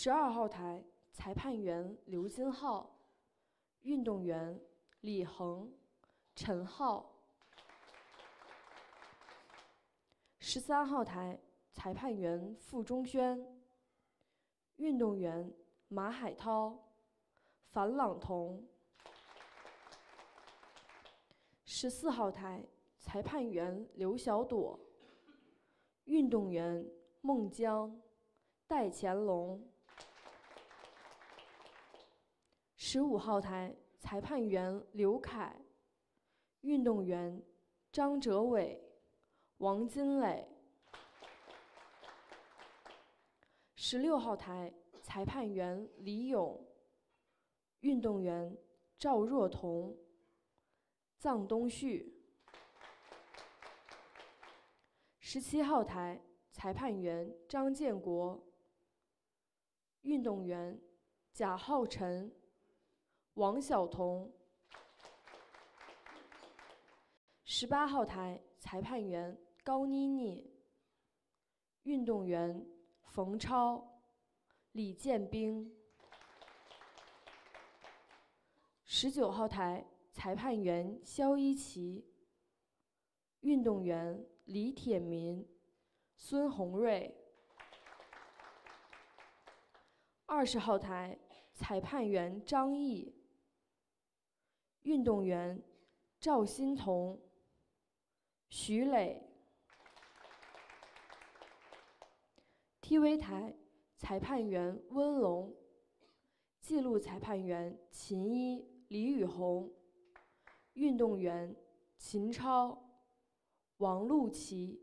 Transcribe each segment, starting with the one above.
12号台裁判员刘金浩，运动员李恒、陈浩。13号台裁判员付中轩，运动员马海涛、樊朗彤。14号台裁判员刘小朵，运动员孟江、戴乾隆。15号台裁判员刘凯，运动员张哲伟、王金磊。16号台裁判员李勇，运动员赵若彤、臧东旭。17号台裁判员张建国，运动员贾浩辰、王晓彤。18号台裁判员高妮妮，运动员冯超、李建兵。19号台裁判员肖一奇，运动员李铁民、孙红瑞。20号台裁判员张毅，运动员赵欣彤、徐磊。TV 台裁判员温龙，记录裁判员秦一、李宇红，运动员秦超、王璐琪。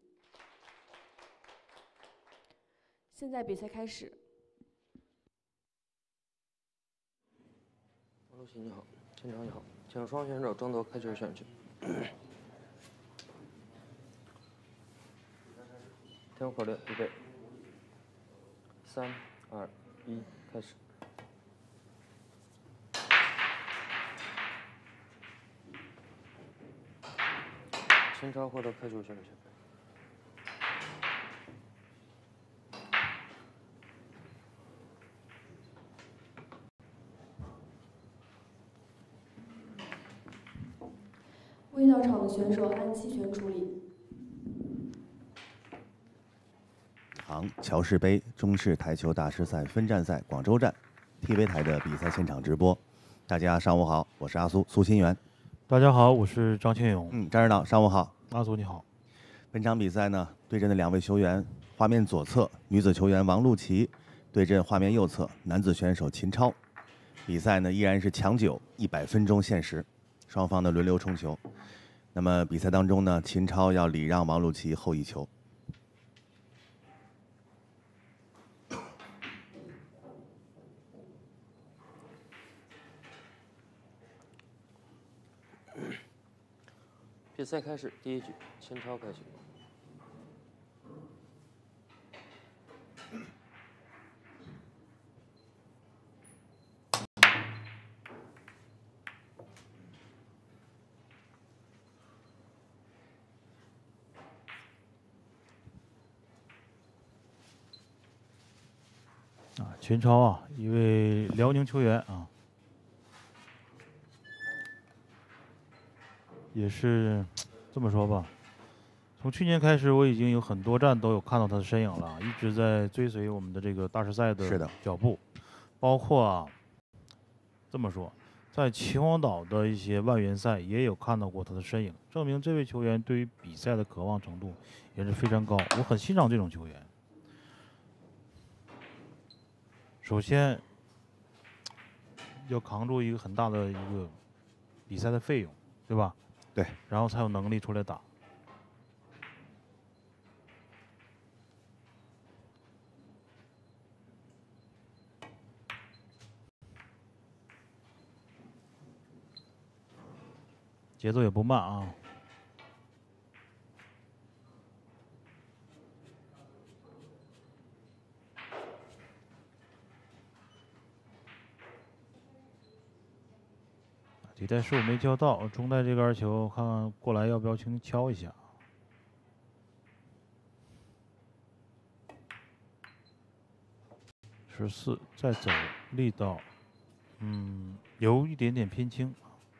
现在比赛开始。 王璐琪你好，现场你好，请双选手争夺开球选区。听口令，预备，3、2、1，开始。秦超获得开球选区。 未到场的选手按弃权处理。 乔氏杯中式台球大师赛分站赛广州站 TV 台的比赛现场直播。大家上午好，我是阿苏苏新元。 大家好，我是张庆勇。 张指导，上午好。 阿苏你好。 本场比赛呢，对阵的两位球员，画面左侧女子球员王璐琪对阵画面右侧男子选手秦超。比赛呢依然是强9 100分钟限时，双方的轮流冲球。那么比赛当中呢，秦超要礼让王璐琪后一球。 比赛开始，第一局，秦超开球。 秦超啊，一位辽宁球员啊，也是这么说吧，从去年开始，我已经有很多站都有看到他的身影了，一直在追随我们的这个大师赛的脚步，包括啊，这么说，在秦皇岛的一些外援赛也有看到过他的身影，证明这位球员对于比赛的渴望程度也是非常高，我很欣赏这种球员。首先要扛住一个很大的一个比赛的费用，对吧？ 对， 然后才有能力出来打。节奏也不慢啊。底带15没交到，中带这杆球，看看过来要不要轻轻敲一下。 14，再走力道，有一点点偏轻。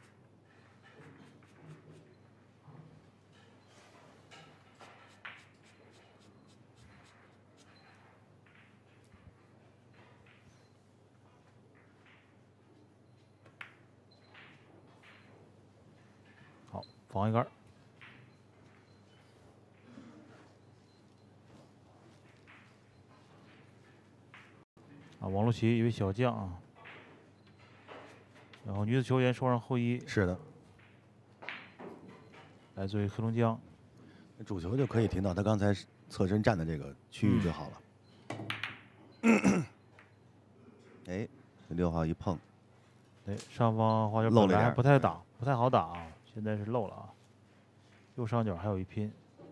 好，防一杆。王璐琪一位小将啊，然后女子球员收上后衣， 是的， 来自于黑龙江。 主球就可以停到他刚才侧身站的这个区域就好了。哎，6号一碰， 哎，上方花球本来还不太好打啊，现在是漏了啊。右上角还有一拼。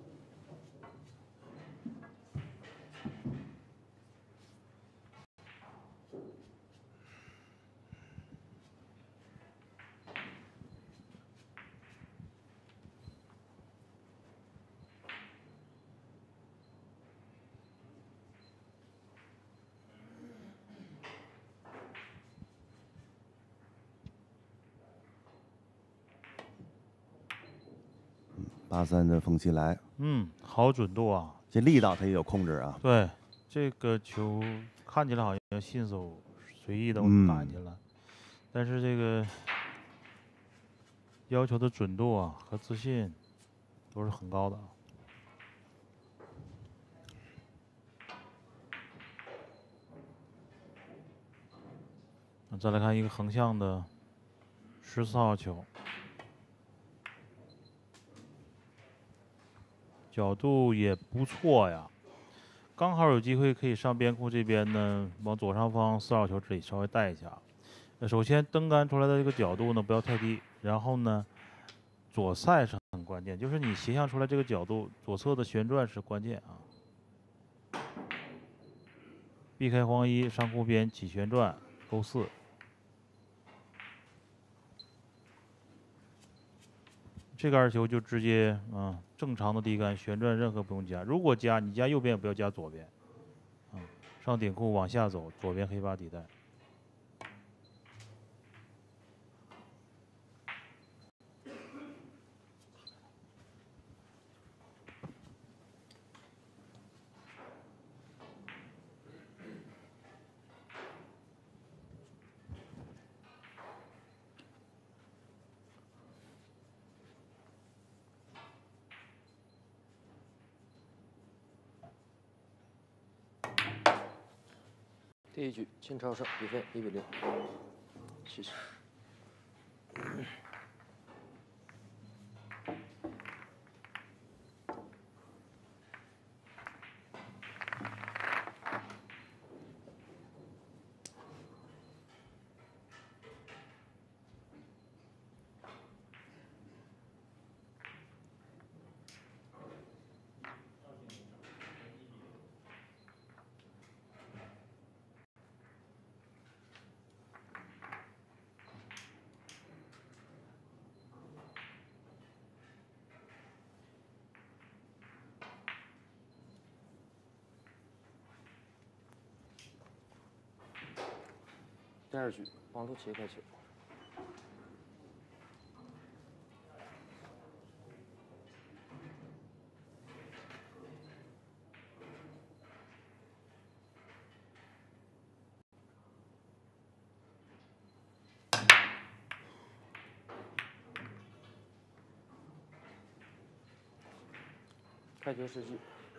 83的冯奇来， 好准度啊！ 这力道他也有控制啊。 对，这个球看起来好像信手随意的打进了，但是这个要求的准度啊和自信都是很高的。再来看一个横向的14号球。角度也不错呀，刚好有机会可以上边库这边呢，往左上方4号球这里稍微带一下。首先蹬杆出来的这个角度呢不要太低，然后呢左塞是很关键，就是你斜向出来这个角度，左侧的旋转是关键啊。避开黄衣上库边起旋转勾4。这个2球就直接正常的低杆旋转，任何不用加。如果加，你加右边也不要加左边。上顶库往下走，左边黑8底带。 第一局秦超胜，比分1-0。谢谢。第2局，王璐琪开球。开球时机。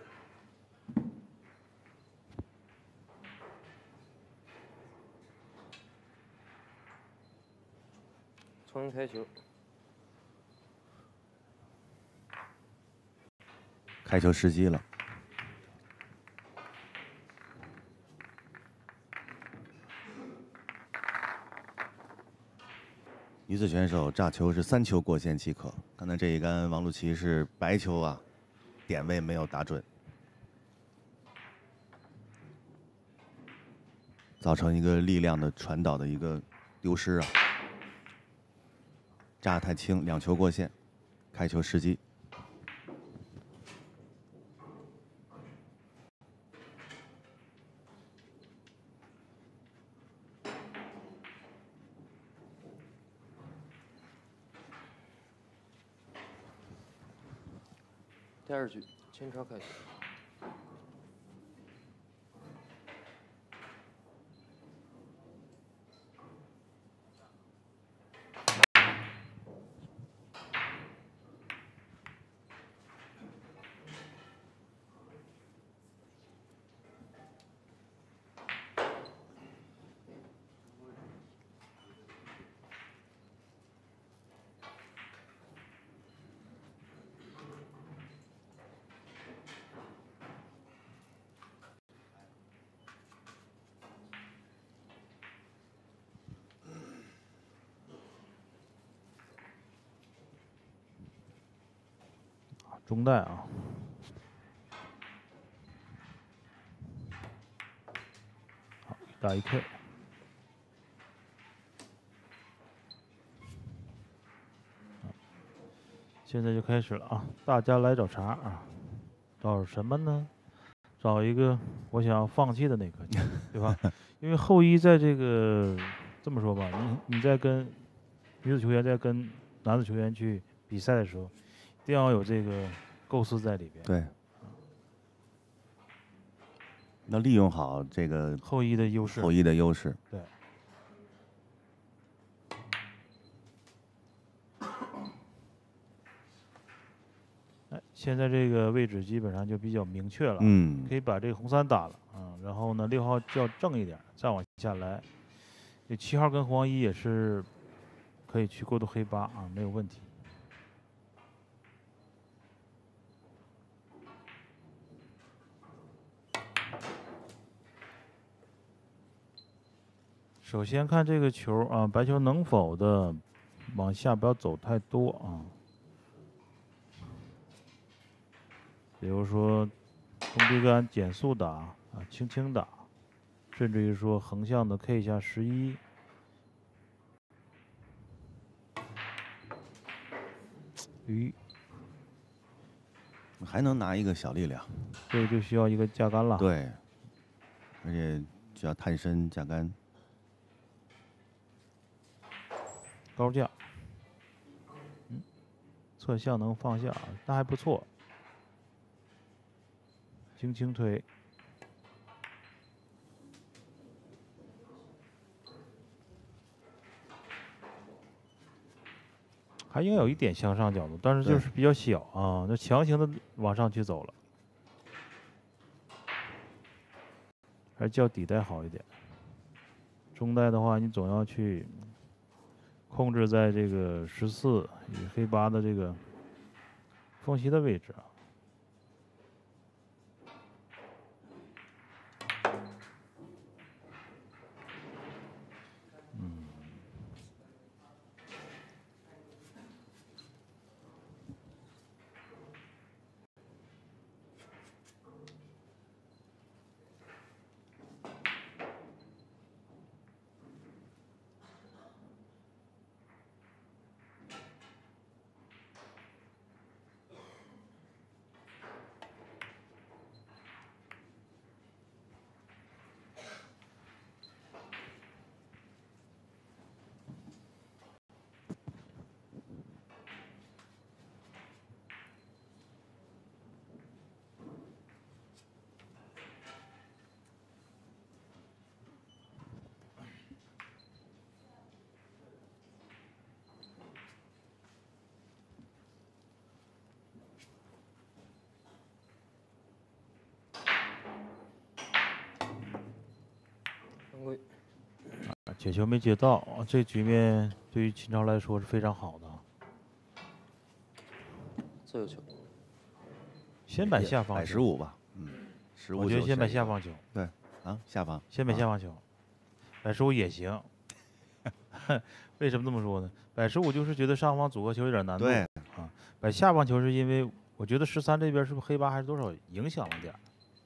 重新开球。 开球时机了。女子选手炸球是3球过线即可。刚才这一杆王璐琪是白球啊，点位没有打准，造成一个力量的传导的一个丢失啊。炸太轻，2球过线，开球时机。 第2局，千超开始。 中带啊，好，打1 K。现在就开始了啊！大家来找茬啊，找什么呢？找一个我想要放弃的那颗球，对吧？因为后一在这个这么说吧，你在跟女子球员在跟男子球员去比赛的时候，一定要有这个构思在里边。 对。要利用好这个后一的优势。 后一的优势。 对。哎，现在这个位置基本上就比较明确了。 嗯。 可以把这个红3打了啊，然后呢6号就要正一点，再往下来。这7号跟黄1也是可以去过渡黑8啊，没有问题。首先看这个球啊，白球能否的往下不要走太多啊。比如说中低杆减速打啊，轻轻打，甚至于说横向的 K 一下11。 还能拿一个小力量。 这就需要一个架杆了。 对，而且需要探身架杆。 高架，侧向能放下，那还不错。轻轻推，还应该有一点向上角度，但是就是比较小啊，那强行的往上去走了，还是叫底带好一点。中带的话，你总要去控制在这个14与黑8的这个缝隙的位置啊。解球没解到，这局面对于秦超来说是非常好的。 自由球。 先摆下方球。摆15吧，15。 我觉得先摆下方球。 对，啊，下方。 先摆下方球，摆15也行。为什么这么说呢？摆15就是觉得上方组合球有点难度。 对。 啊，摆下方球是因为我觉得13这边是不是黑8还是多少影响了点？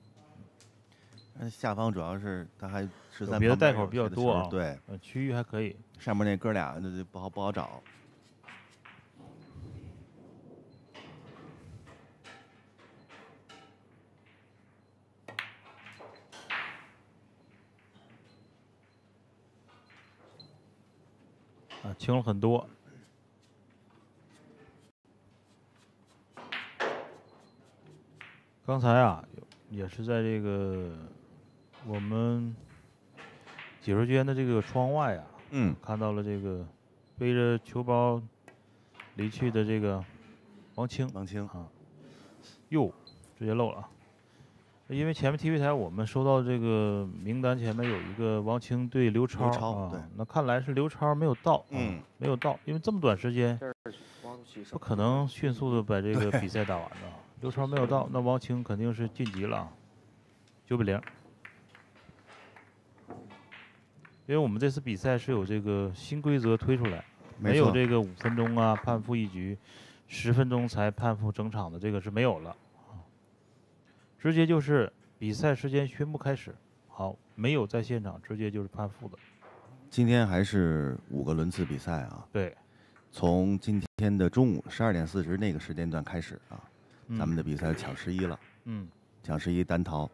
下方主要是他还13 别的带口比较多啊， 对， 区域还可以。 上面那哥俩那就不好找。 啊，轻了很多。 刚才啊，也是在这个我们解说间的这个窗外啊，看到了这个背着球包离去的这个王清啊，哟，直接漏了啊。因为前面 TV 台我们收到这个名单前面有一个王清对刘超啊， 对， 那看来是刘超没有到，没有到，因为这么短时间，不可能迅速的把这个比赛打完的。刘超没有到，那王清肯定是晋级了，9-0。因为我们这次比赛是有这个新规则推出来，没有这个5分钟啊判负一局，10分钟才判负整场的这个是没有了。直接就是比赛时间宣布开始，好，没有在现场，直接就是判负的。 今天还是5个轮次比赛啊。 对， 从今天的中午12点40那个时间段开始啊，咱们的比赛抢11了。抢11单淘。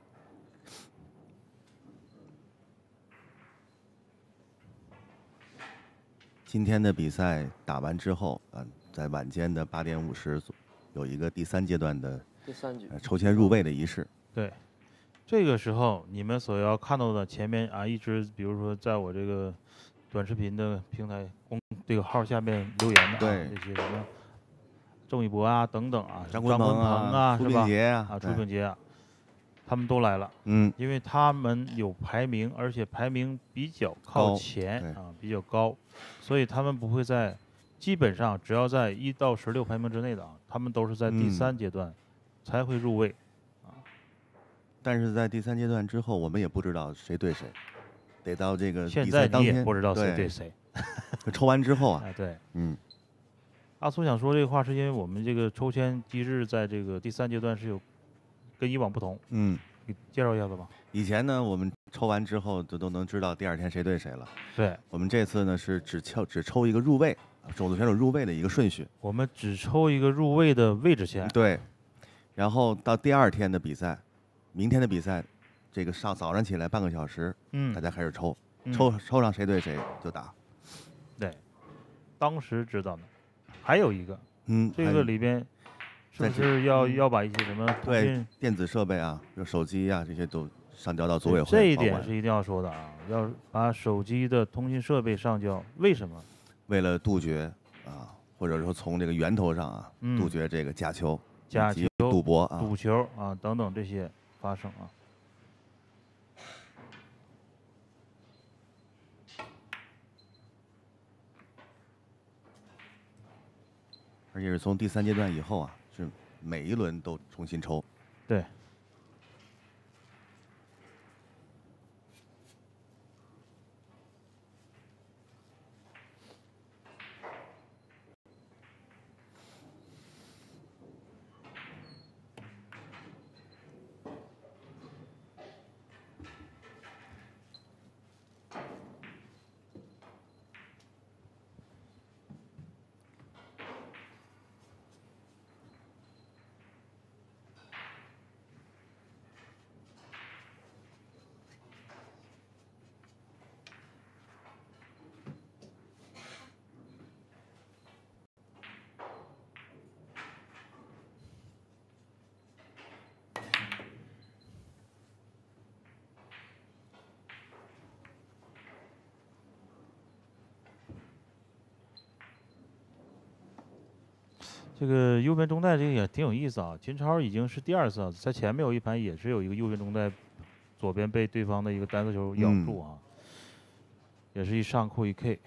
今天的比赛打完之后，在晚间的8点50有一个第3阶段的。 第3局抽签入位的仪式。 对，这个时候你们所要看到的前面啊，一直比如说在我这个短视频的平台这个号下面留言的啊，这些什么郑宇博啊等等啊， 张坤鹏啊， 朱炳杰啊，朱炳杰啊，他们都来了。因为他们有排名，而且排名比较靠前啊，比较高，所以他们不会在基本上只要在1到16排名之内的啊，他们都是在第3阶段。才会入位， 但是在第3阶段之后，我们也不知道谁对谁，得到这个比赛当天，现在你也不知道谁对谁。 抽完之后啊， 对，阿苏想说这个话，是因为我们这个抽签机制在这个第3阶段是有跟以往不同。给介绍一下子吧。 以前呢，我们抽完之后都能知道第2天谁对谁了。 对， 我们这次呢是只抽一个入位，种子选手入位的一个顺序。 我们只抽一个入位的位置签。 对。然后到第2天的比赛，明天的比赛，这个早上起来半个小时，大家开始抽，抽上谁对谁就打。 对，当时知道呢。还有一个，这个里边是不是要把一些什么对电子设备啊，比如手机啊这些都上交到组委会？ 这一点是一定要说的啊，要把手机的通讯设备上交。为什么？ 为了杜绝啊，或者说从这个源头上啊，杜绝这个假球。 假球、 赌博啊、 赌球啊等等这些发生啊。 而且是从第3阶段以后啊，是每一轮都重新抽。 对。这个右边中带这个也挺有意思啊，秦超已经是第2次了，在前面有一盘也是有一个右边中带，左边被对方的一个单色球咬住啊，也是一上扣一 K。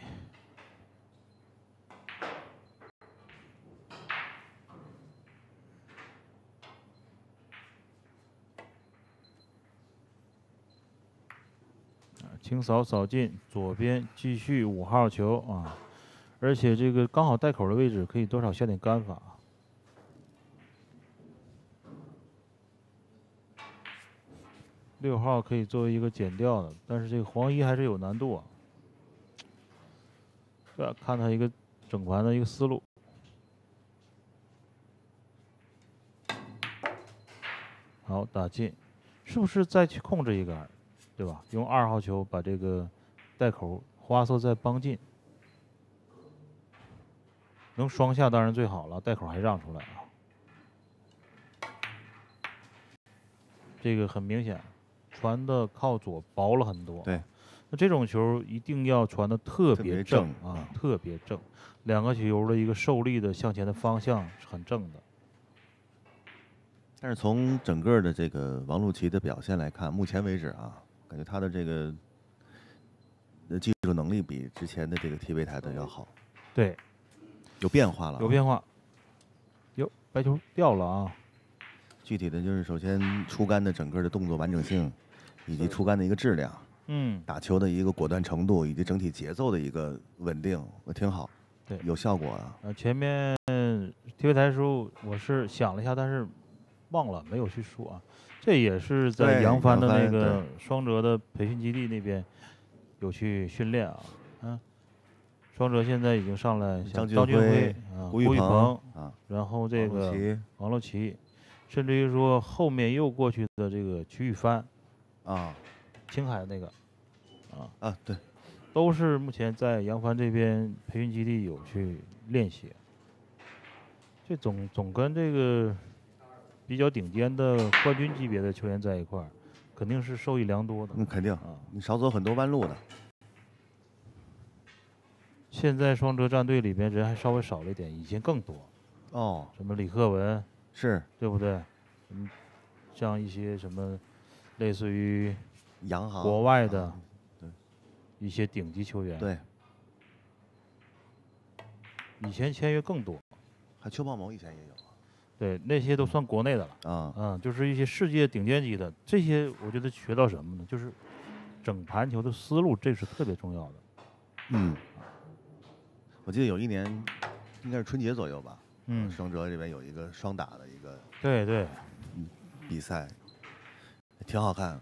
清扫扫进，左边继续5号球啊。而且这个刚好带口的位置可以多少下点杆法。6号可以作为一个减掉的，但是这个黄衣还是有难度啊。这看他一个整盘的一个思路。好，打进，是不是再去控制一杆，对吧？用2号球把这个带口花色再帮进。能双下当然最好了，带口还让出来啊。 这个很明显，传的靠左薄了很多。 对， 那这种球一定要传的特别正啊，特别正，两个球的一个受力的向前的方向是很正的。 但是从整个的这个王璐琦的表现来看，目前为止啊，感觉他的这个技术能力比之前的这个 TV 台的要好。 对， 有变化了。 有变化。哟，白球掉了啊！ 具体的就是首先出杆的整个的动作完整性，以及出杆的一个质量，打球的一个果断程度，以及整体节奏的一个稳定，挺好。 对， 有效果啊。 前面 TV 台时候我是想了一下，但是忘了没有去说啊。这也是在扬帆的那个双哲的培训基地那边有去训练啊。双哲现在已经上来， 张俊辉、 胡宇鹏啊，然后这个王璐琦，甚至于说后面又过去的这个曲宇帆，青海那个， 对， 都是目前在扬帆这边培训基地有去练习。这总跟这个比较顶尖的冠军级别的球员在一块儿，肯定是受益良多的。 那肯定啊，你少走很多弯路的。 现在双哲战队里边人还稍微少了一点，以前更多。什么李克文是对不对？像一些什么类似于洋行国外的一些顶级球员。 对， 以前签约更多。 还邱茂谋以前也有。 对，那些都算国内的了。就是一些世界顶尖级的，这些我觉得学到什么呢？就是整盘球的思路，这是特别重要的。 我记得有一年，应该是春节左右吧。双哲这边有一个双打的一个对比赛，挺好看。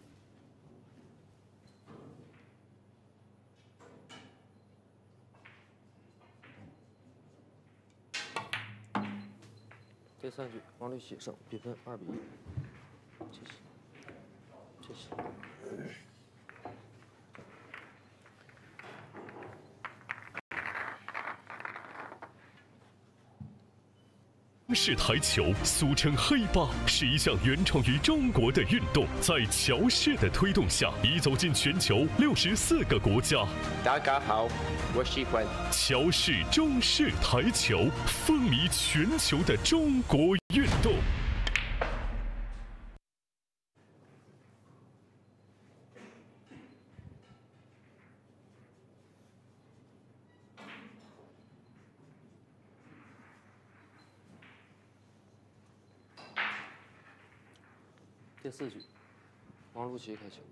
第3局，王璐琦胜，比分2比1。谢谢。 中式台球俗称黑八，是一项原创于中国的运动，在乔氏的推动下，已走进全球64个国家。 大家好，我喜欢乔氏中式台球，风靡全球的中国运动。 第4局，王璐琦开球。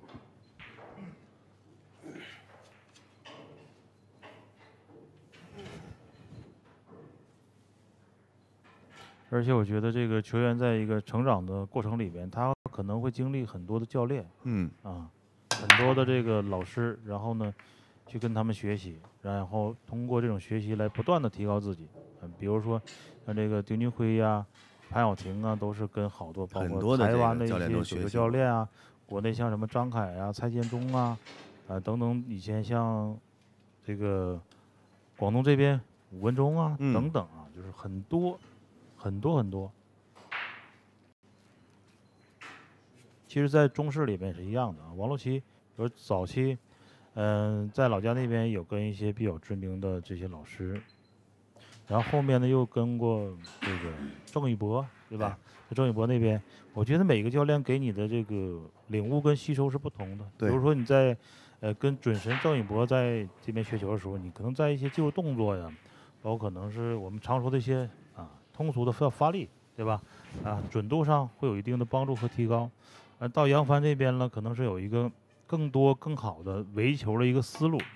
而且我觉得这个球员在一个成长的过程里边，他可能会经历很多的教练，很多的这个老师，然后呢，去跟他们学习，然后通过这种学习来不断的提高自己。比如说像这个丁俊晖呀、潘晓婷啊，都是跟好多包括台湾的一些足球教练啊，国内像什么张凯啊、蔡建忠啊，等等，以前像这个广东这边武文忠啊等等啊，就是很多。其实，在中式里面也是一样的啊。王璐琦，比如早期，在老家那边有跟一些比较知名的这些老师，然后后面呢又跟过这个郑宇博，对吧？在郑宇博那边，我觉得每个教练给你的这个领悟跟吸收是不同的。比如说你在跟准神郑宇博在这边学球的时候，你可能在一些技术动作呀，包括可能是我们常说的一些通俗的发力，对吧？准度上会有一定的帮助和提高。到扬帆这边呢，可能是有一个更多更好的围球的一个思路，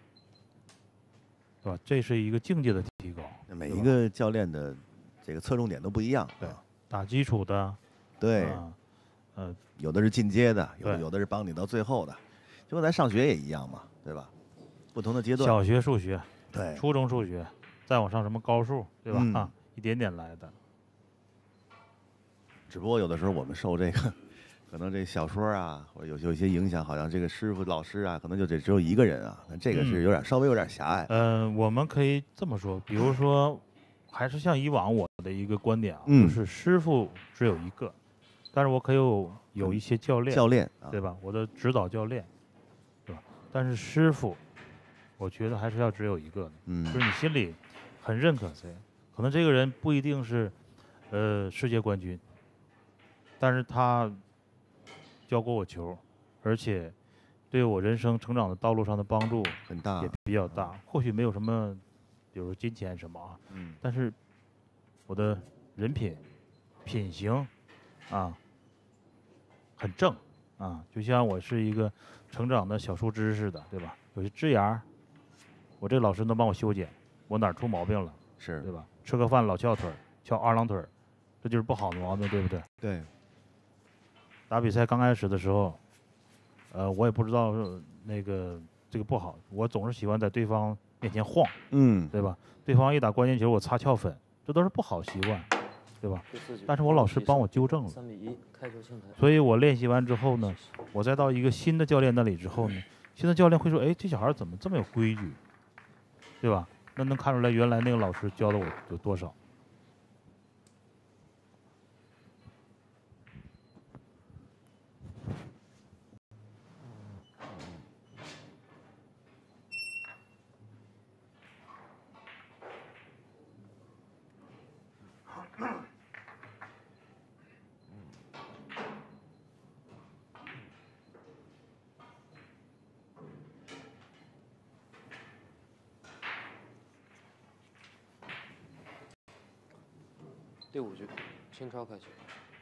对吧？这是一个境界的提高。 每一个教练的这个侧重点都不一样。 对，打基础的， 对，有的是进阶的，有的是帮你到最后的，就跟咱上学也一样嘛，对吧？不同的阶段。 小学数学， 对， 初中数学，再往上什么高数，对吧？一点点来的。 只不过有的时候我们受这个，可能这小说啊，或者有一些影响，好像这个师傅老师啊，可能就只有一个人啊，那这个是稍微有点狭隘。 我们可以这么说，比如说，还是像以往我的一个观点啊，就是师傅只有一个， 但是我可以有一些教练，对吧？我的指导教练，对吧？但是师傅，我觉得还是要只有一个的，就是你心里很认可谁，可能这个人不一定是世界冠军，但是他教过我球，而且对我人生成长的道路上的帮助很大， 也比较大。或许没有什么，比如金钱什么啊，但是我的人品、品行啊很正啊，就像我是一个成长的小树枝似的，对吧？有些枝芽，我这老师能帮我修剪，我哪儿出毛病了， 是对吧？吃个饭老翘腿儿，翘二郎腿儿，这就是不好的毛病，对不对？ 对。 打比赛刚开始的时候，我也不知道这个不好，我总是喜欢在对方面前晃，对吧？对方一打关键球，我擦翘粉，这都是不好习惯，对吧？但是我老师帮我纠正了 ，3比1，开球清台。 所以我练习完之后呢，我再到一个新的教练那里之后呢，新的教练会说：“哎，这小孩怎么这么有规矩，对吧？”那能看出来原来那个老师教的我有多少。 第5局，秦超开球。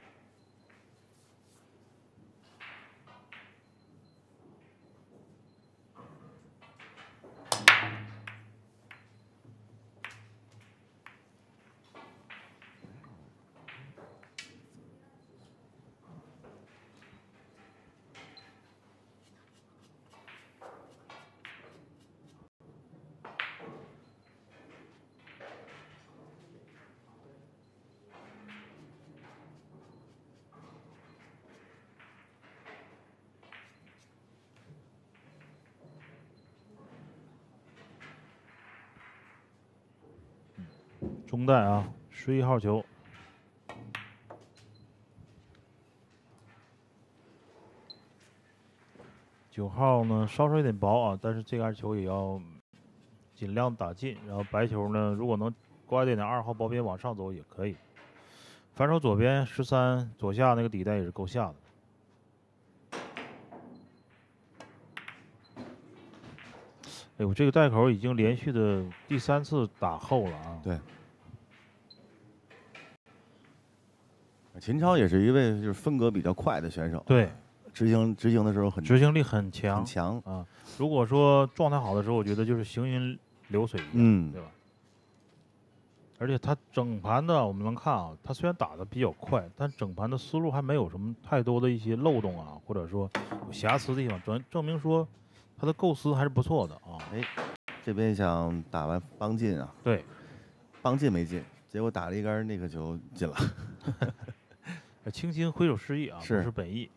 中带啊，11号球。9号呢，稍稍有点薄啊，但是这杆球也要尽量打进。然后白球呢，如果能刮一点2号薄边往上走也可以。反手左边13左下那个底带也是够下的。哎呦，这个带口已经连续的第3次打后了啊。 对。秦超也是一位就是风格比较快的选手， 对， 执行的时候执行力很强， 很强啊。如果说状态好的时候，我觉得就是行云流水一样，对吧？而且他整盘的我们能看啊，他虽然打的比较快，但整盘的思路还没有什么太多的一些漏洞啊，或者说有瑕疵的地方，证明说他的构思还是不错的啊。 哎，这边想打完帮进啊， 对， 帮进没进，结果打了一杆那个球进了。 轻轻挥手示意啊，不是本意。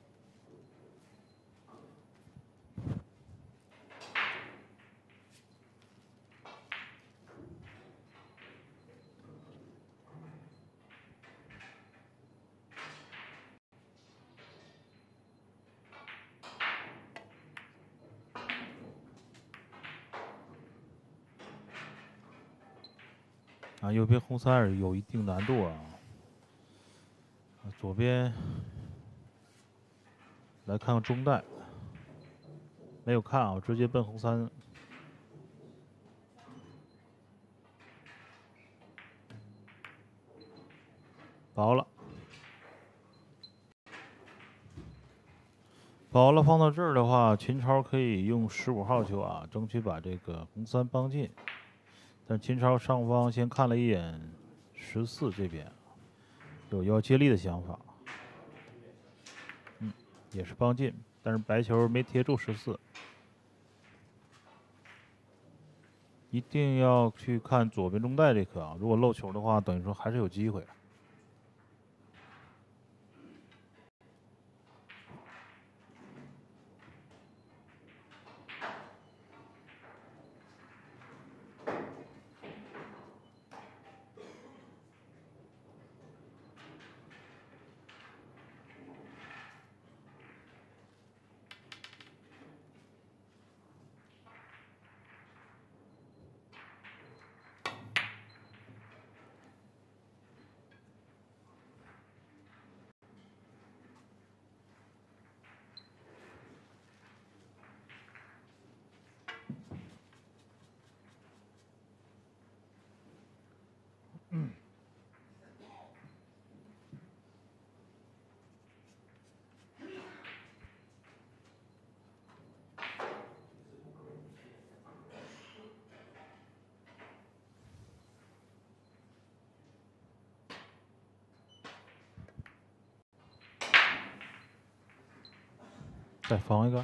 啊，右边红三儿有一定难度啊。左边来看看中带，没有看啊，我直接奔红3。薄了，薄了，放到这儿的话，秦超可以用15号球啊，争取把这个红3帮进。但秦超上方先看了一眼14这边。有要接力的想法，也是帮进，但是白球没贴住14，一定要去看左边中带这颗啊！如果漏球的话，等于说还是有机会。 再防一个。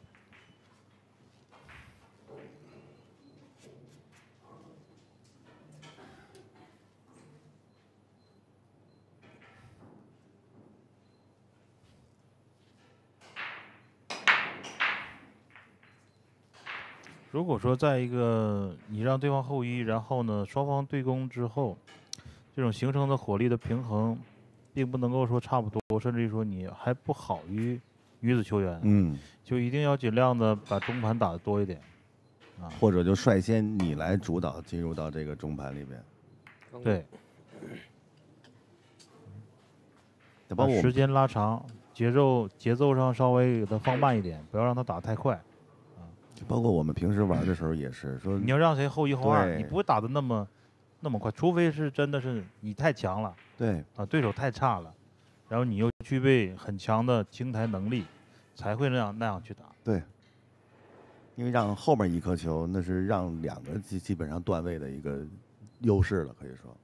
如果说在一个你让对方后一，然后呢双方对攻之后，这种形成的火力的平衡，并不能够说差不多，甚至于说你还不好于女子球员，就一定要尽量的把中盘打得多一点，啊， 或者就率先你来主导进入到这个中盘里边， 对， 包括时间拉长，节奏上稍微给它放慢一点，不要让它打太快。 包括我们平时玩的时候也是说， 你要让谁后一后二，你不会打得那么快，除非是真的是你太强了， 对啊，对手太差了，然后你又具备很强的清台能力，才会那样去打。 对，因为让后面一颗球，那是让两个基本上段位的一个优势了，可以说。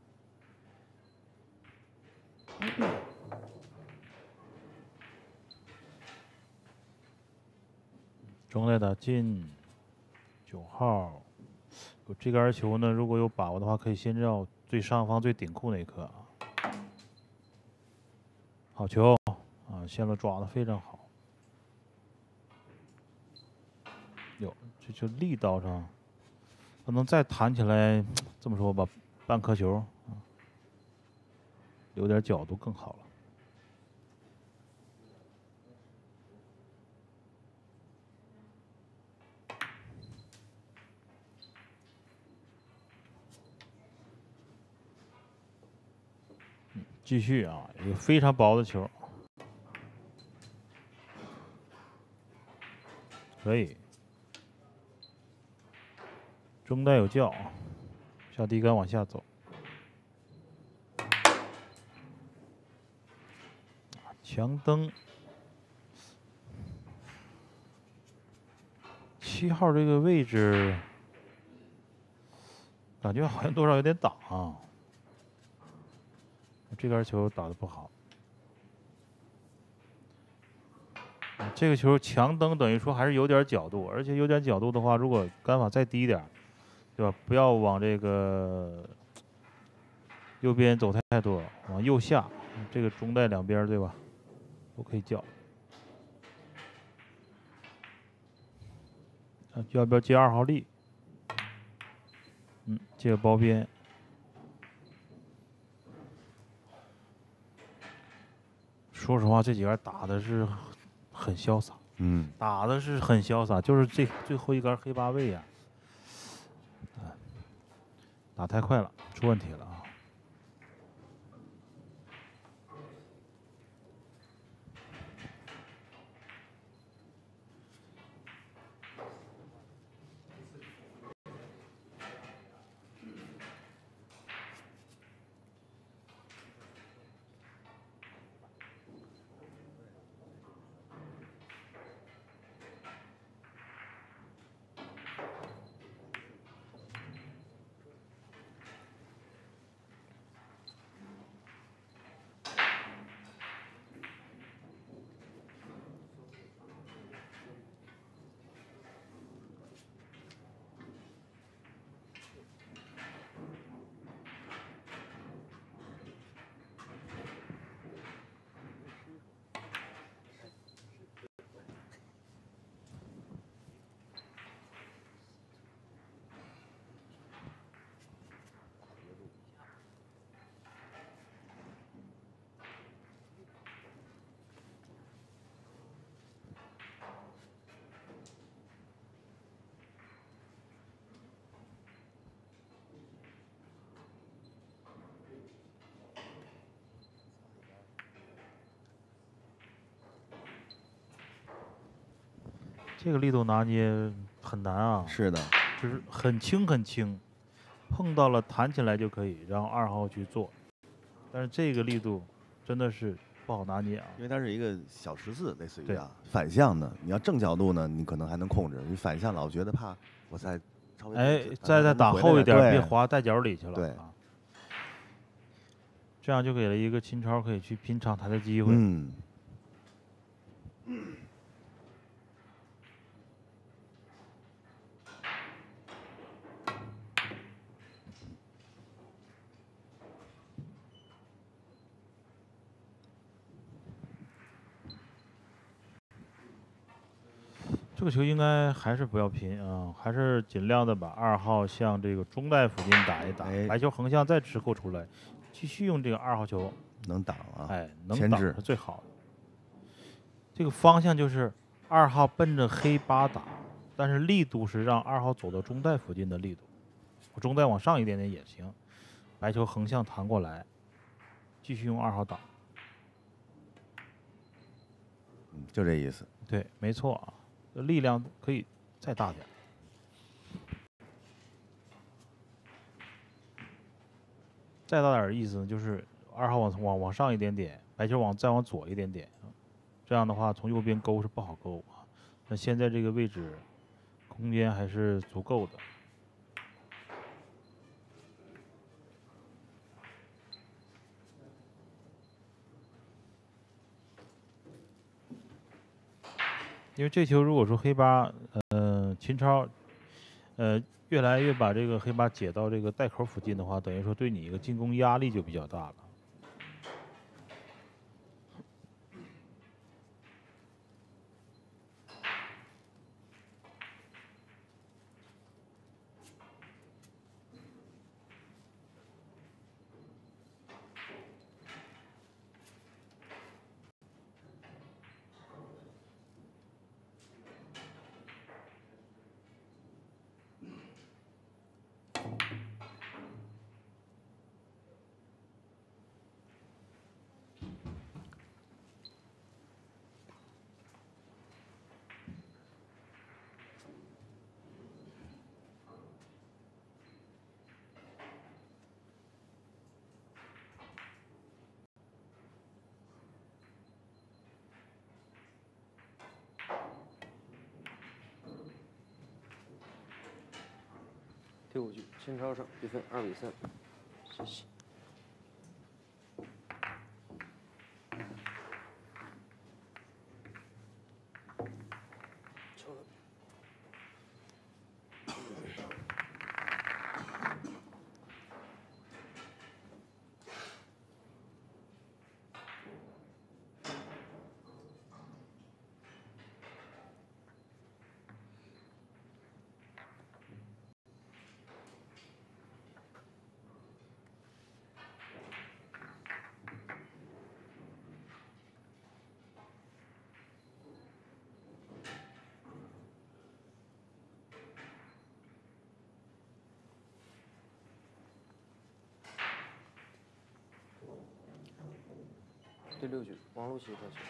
中带打进9号，这杆球呢，如果有把握的话，可以先绕最上方最顶库那一颗啊。好球啊，线路抓得非常好。哟，这就力道上，可能再弹起来，这么说吧，半颗球啊，有点角度更好了。继续啊，一个非常薄的球，可以，中带有叫，下低杆往下走，强蹬，7号这个位置，感觉好像多少有点挡啊。这杆球打得不好，这个球强蹬等于说还是有点角度，而且有点角度的话，如果杆法再低一点，对吧？不要往这个右边走太多，往右下，这个中带两边对吧，都可以叫。要不要接2号力？接个包边。说实话，这几杆打的是很潇洒，打的是很潇洒，就是这最后一杆黑8位呀，打太快了，出问题了啊。这个力度拿捏很难啊。 是的， 就是很轻很轻，碰到了弹起来就可以让2号去做，但是这个力度真的是不好拿捏啊。 因为它是一个小14，类似于啊，反向的，你要正角度呢，你可能还能控制；你反向老觉得怕我再稍微再打后一点，别滑带脚里去了。 对啊，这样就给了一个秦超可以去拼长台的机会。 这个球应该还是不要拼啊，还是尽量的把2号向这个中带附近打一打，白球横向再直扣出来，继续用这个2号球能挡啊， 哎，能挡是最好的。这个方向就是2号奔着黑8打，但是力度是让2号走到中带附近的力度，中带往上一点点也行，白球横向弹过来，继续用2号挡。 就这意思。 对，没错啊。力量可以再大点，再大点的意思呢，就是2号往上一点点，白球再往左一点点，这样的话从右边勾是不好勾啊。那现在这个位置空间还是足够的。因为这球如果说黑8，秦超，越来越把这个黑8解到这个带口附近的话，等于说对你一个进攻压力就比较大了。 第5局，秦超胜，比分2比3。谢谢。第6局，王璐琦特球。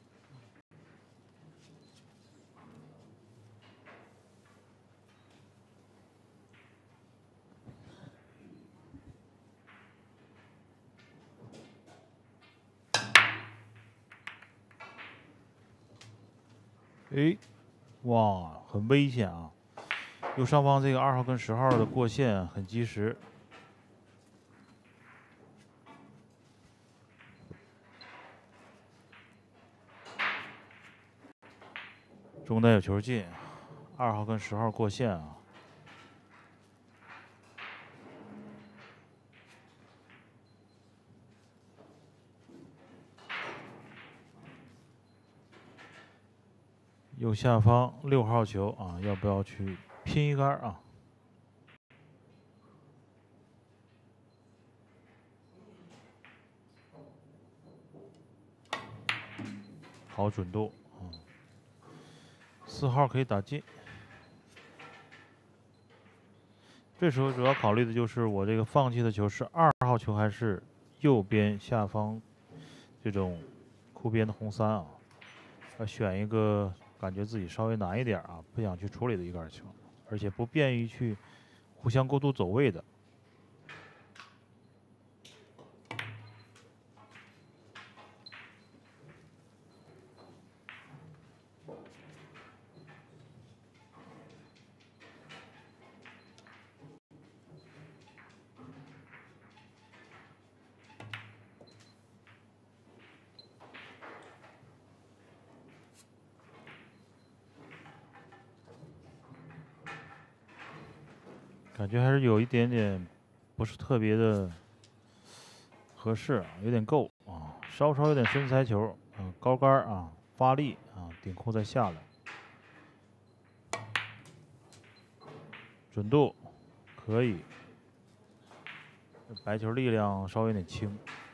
哎，哇，很危险啊！右上方这个2号跟10号的过线很及时。中带有球进，2号跟10号过线啊。右下方6号球啊，要不要去拼一杆啊？好准度，4号可以打进。这时候主要考虑的就是我这个放弃的球是2号球还是右边下方这种库边的红3啊？要选一个感觉自己稍微难一点啊，不想去处理的一杆球，而且不便于去互相过渡走位的。感觉还是有一点点不是特别的合适啊，有点够啊，稍有点身材球，高杆啊，发力啊，顶扣再下来。 准度可以，白球力量稍微有点轻。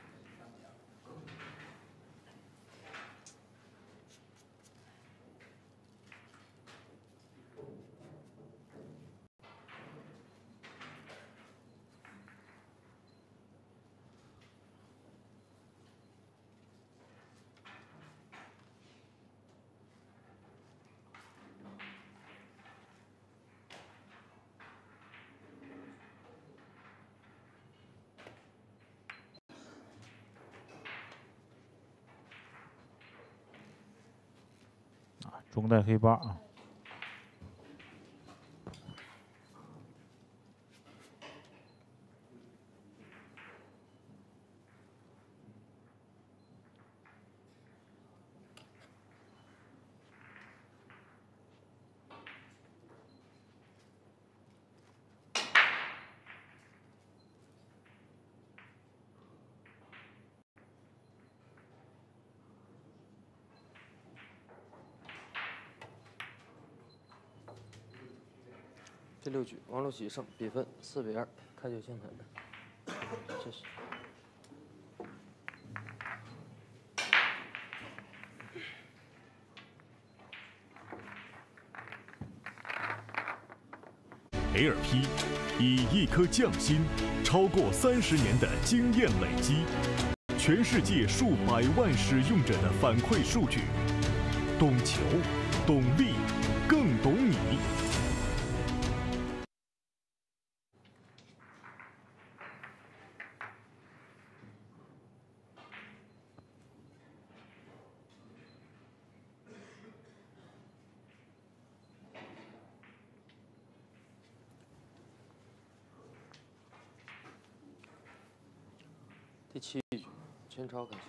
中带黑8啊。 第6局，王璐棋胜，比分4比2，开球清台。谢谢。 LP 以一颗匠心，超过30年的经验累积，全世界数百万使用者的反馈数据，懂球，懂力，更懂你。 第7局，陈超开球。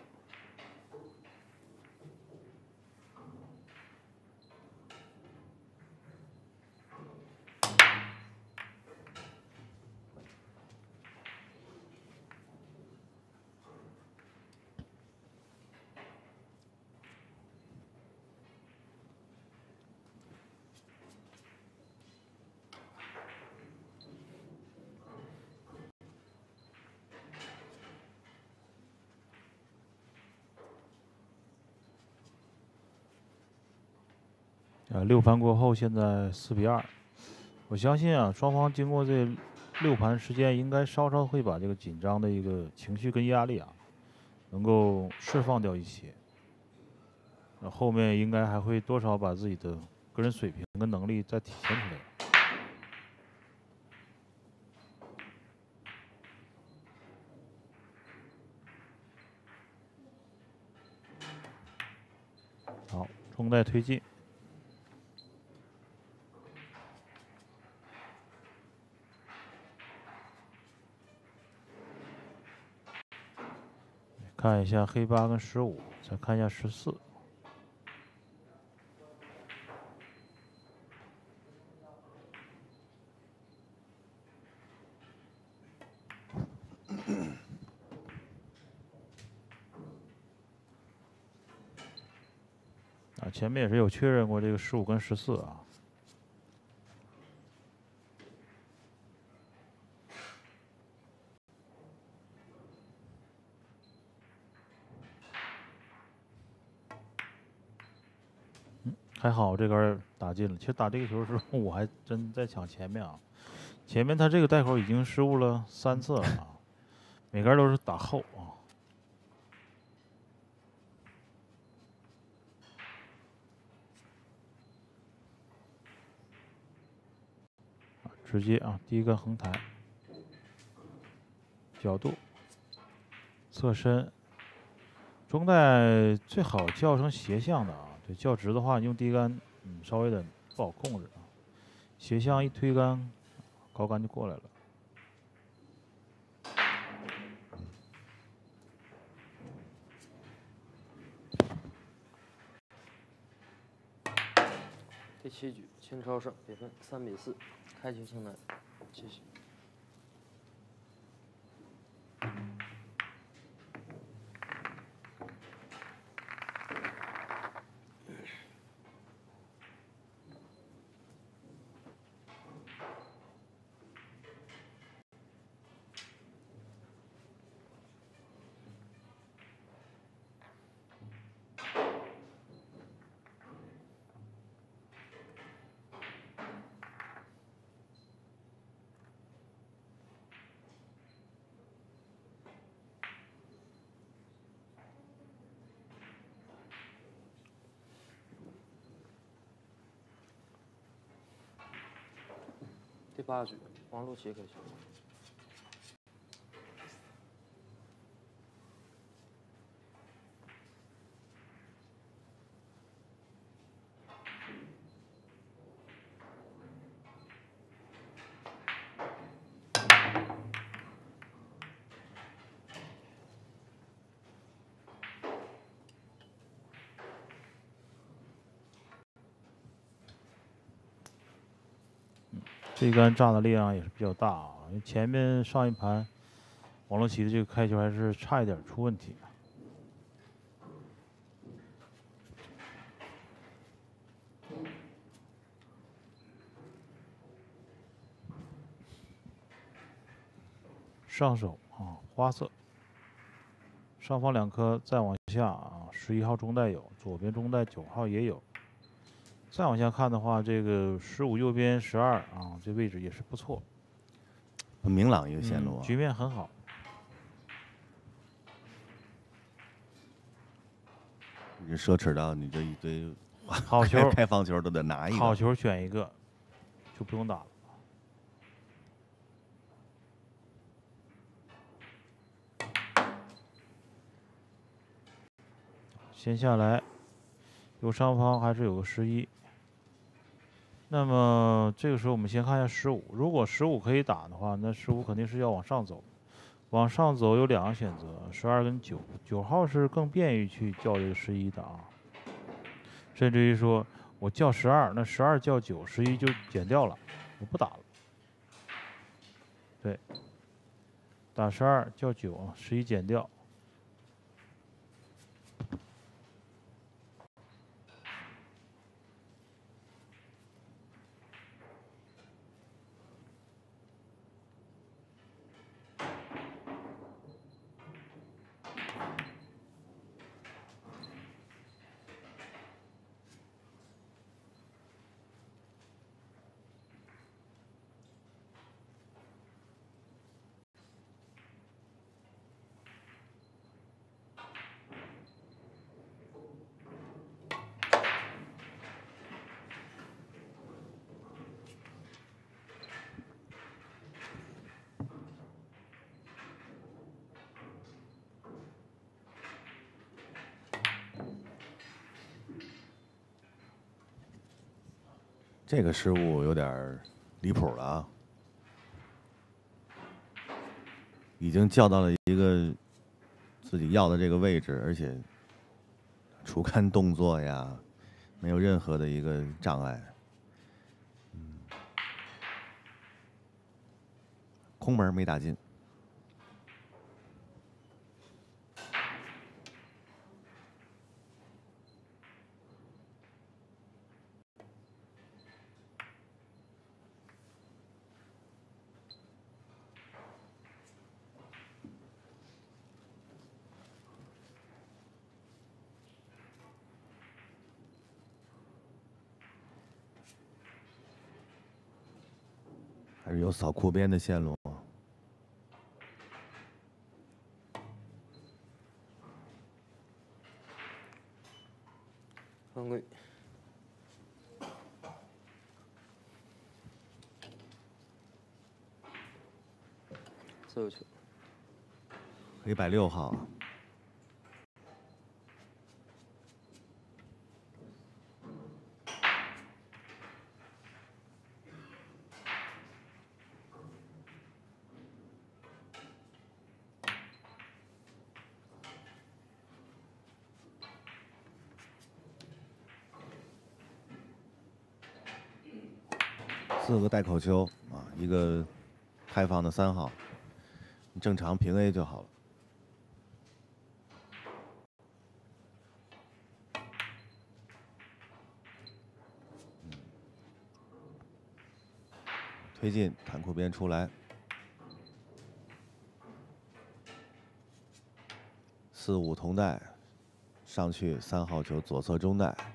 6盘过后，现在4比2。我相信啊，双方经过这6盘时间，应该稍稍会把这个紧张的一个情绪跟压力啊，能够释放掉一些。那后面应该还会多少把自己的个人水平跟能力再体现出来。好，中带推进。看一下黑8跟15，再看一下14。啊，前面也是有确认过这个15跟14啊。还好这杆打进了。其实打这个球的时候，我还真在抢前面啊。前面他这个带口已经失误了3次了啊，每杆都是打后啊。直接啊，第一个横抬，角度，侧身，中带最好叫成斜向的啊。对，较直的话，你用低杆，稍微有点不好控制啊。斜向一推杆，高杆就过来了。 第7局，秦超胜，比分3比4，开球清台。谢谢。 第8局，王璐琦开球。 这杆炸的力量也是比较大啊，因为前面上一盘王璐琦的这个开球还是差一点出问题。上手啊，花色，上方2颗，再往下啊，11号中带有，左边中带9号也有。再往下看的话，这个15右边12啊，这位置也是不错， 很明朗一个线路啊， 局面很好。 你奢侈到你这一堆好球开放球都得拿一个， 好球选一个，就不用打了。先下来，右上方还是有个11。那么这个时候我们先看一下15，如果15可以打的话，那15肯定是要往上走。往上走有2个选择，12跟9，9号是更便于去叫这个11的啊。甚至于说我叫12，那12叫9，11就减掉了，我不打了。对，打12叫9，11减掉。 这个失误有点离谱了啊！已经叫到了一个自己要的这个位置，而且除看动作呀，没有任何的一个障碍。空门没打进。还是有扫库边的线路。 犯规。自由球。 160号。4个带口球啊，一个开放的3号，正常平 A 就好了。推进弹库边出来，4、5同带，上去3号球左侧中带。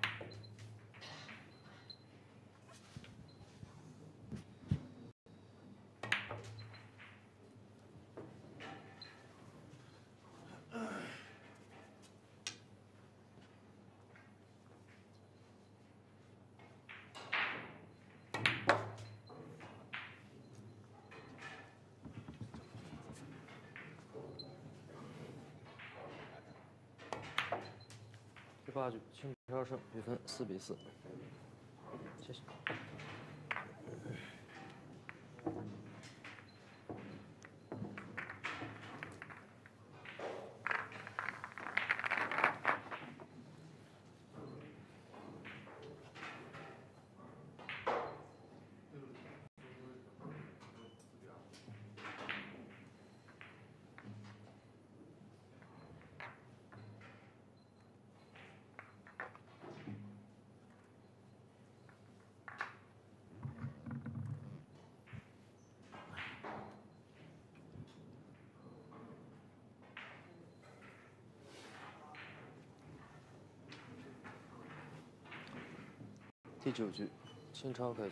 28局，清超胜，比分4比4。谢谢。第9局，清超开球。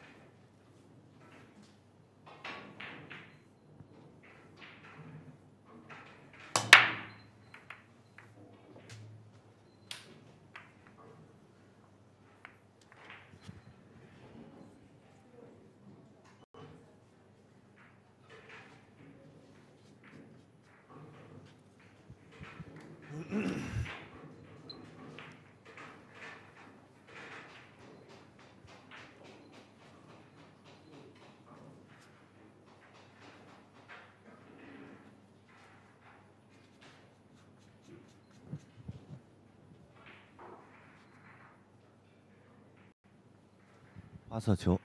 花色球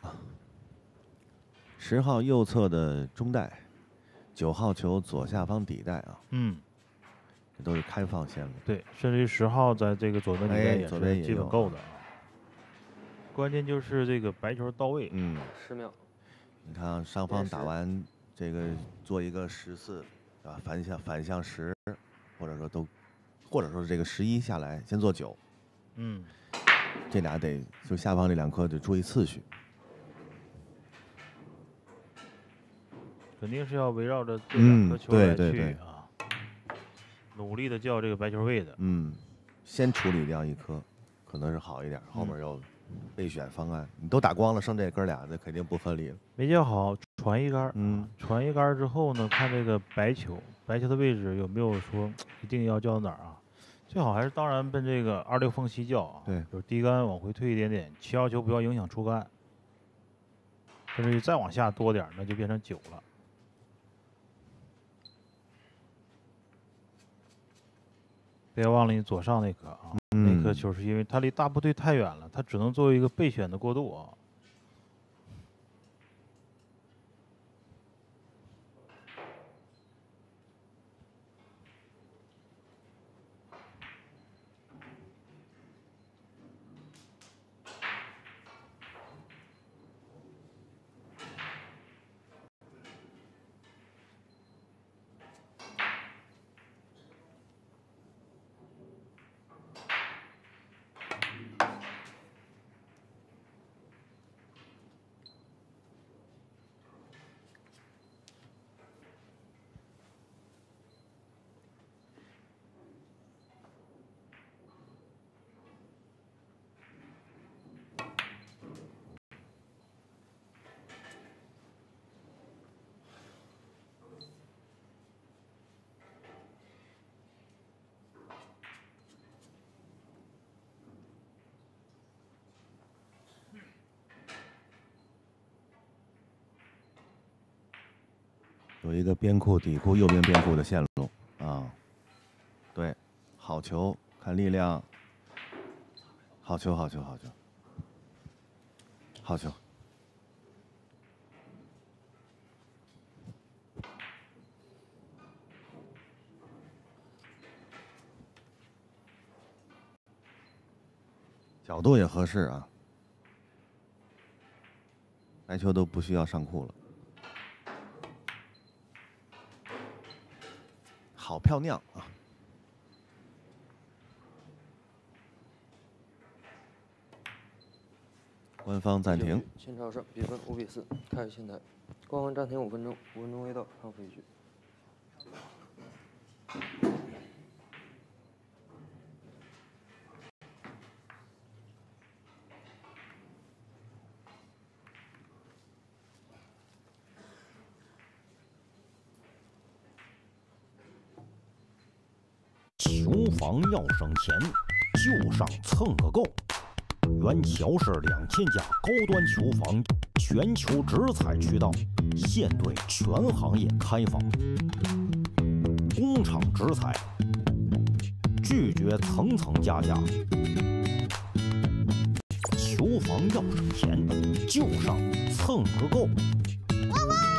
，10号右侧的中带，9号球左下方底带啊。这都是开放线路。 对，甚至于10号在这个左边底带也是基本够的啊。关键就是这个白球到位。 10秒。 你看上方打完这个做一个14，啊，反向10，或者说这个11下来先做9。这俩就下方这2颗得注意次序， 肯定是要围绕着这2颗球来去啊， 努力的叫这个白球位的。 先处理掉1颗，可能是好一点，后面又备选方案，你都打光了，剩这哥俩的肯定不分离了。 没叫好，传一杆，传一杆之后呢，看这个白球的位置有没有说一定要叫到哪儿啊？最好还是当然奔这个26缝隙叫啊， 对， 就是低杆往回退一点点，7号球不要影响出杆，甚至于再往下多点，那就变成9了。别忘了你左上那颗啊，那颗球是因为它离大部队太远了，它只能作为一个备选的过渡啊。 有一个边库底库右边边库的线路啊，对，好球，看力量，好球，好球，好球，好球。角度也合适啊，白球都不需要上库了。好漂亮啊！官方暂停。 清超胜，比分5比4，开始现台。官方暂停5分钟，5分钟未到，康复1局。 球房要省钱， 就上蹭个够！原桥市2000家高端球房，全球直采渠道，现对全行业开放。工厂直采，拒绝层层加价。球房要省钱，就上蹭个够！ 汪汪！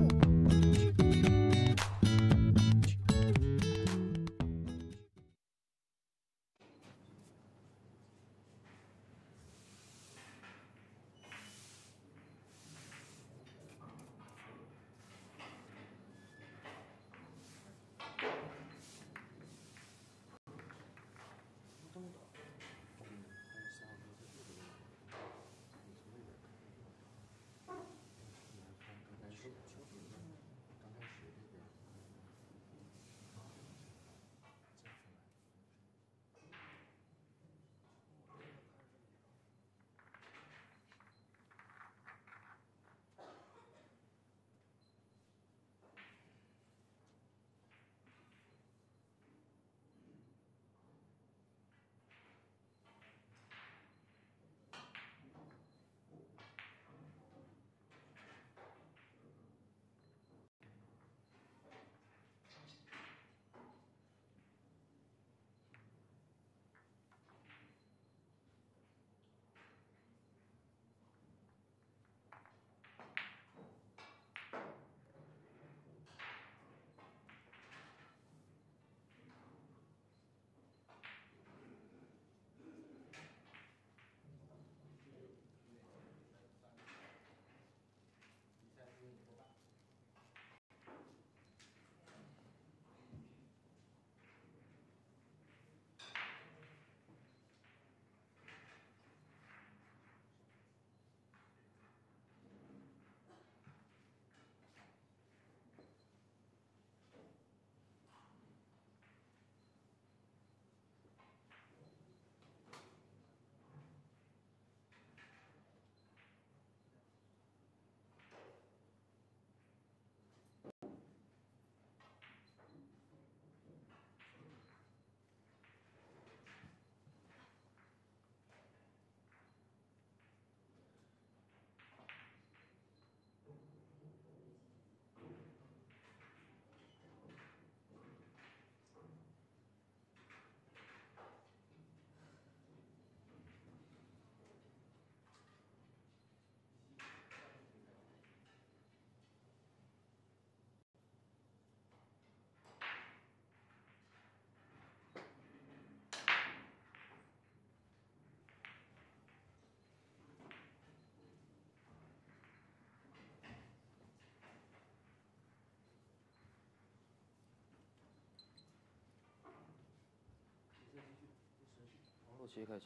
后期开球。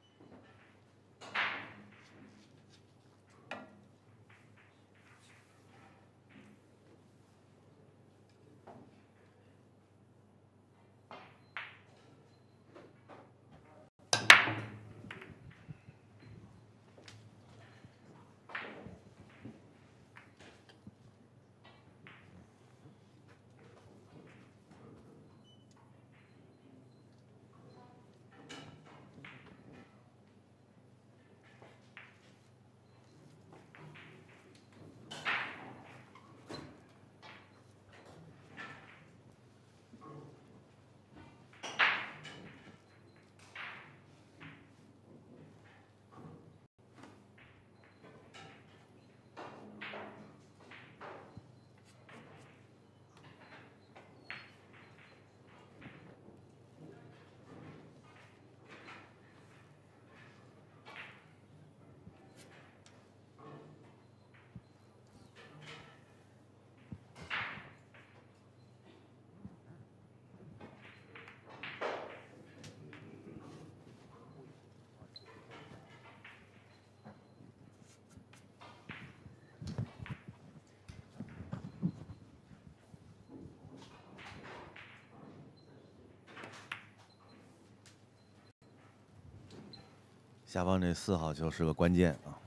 下方这4号球是个关键啊！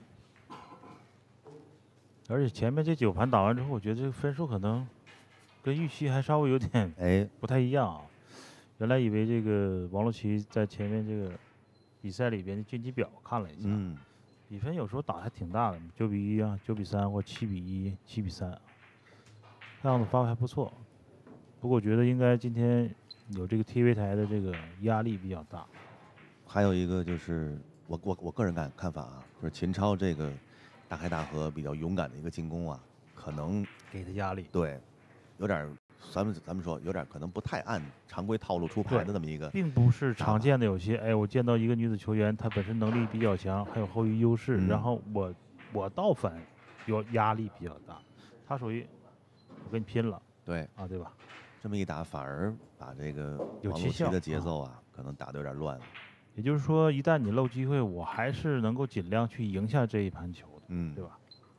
而且前面这9盘打完之后，我觉得这个分数可能跟预期还稍微有点不太一样啊。 原来以为这个王璐琦在前面这个比赛里边的晋级表看了一下，比分有时候打还挺大的，9-1啊，9-3或7-1、7-3，这样子发挥还不错。不过我觉得应该今天有这个 TV 台的这个压力比较大。 还有一个就是我个人看法啊，就是秦超这个大开大合、比较勇敢的一个进攻啊，可能给他压力。 对，有点咱们说有点可能不太按常规套路出牌的那么一个， 并不是常见的有些。哎，我见到一个女子球员，她本身能力比较强，还有后移优势，然后我倒反有压力比较大，她属于我跟你拼了。 对啊，对吧？ 这么一打，反而把这个有王璐琦的节奏啊，可能打得有点乱了。 也就是说，一旦你漏机会，我还是能够尽量去赢下这一盘球的，对吧？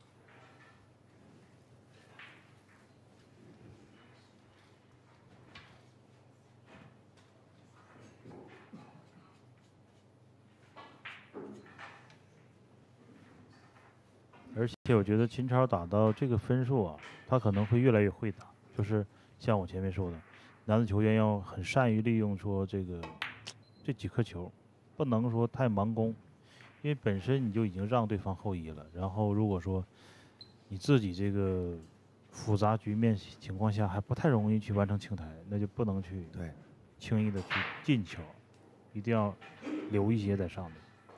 而且我觉得秦超打到这个分数啊，他可能会越来越会打，就是像我前面说的，男子球员要很善于利用说这几颗球，不能说太盲攻，因为本身你就已经让对方后移了，然后如果说你自己这个复杂局面情况下还不太容易去完成清台，那就不能去轻易的去进球，一定要留一些在上面。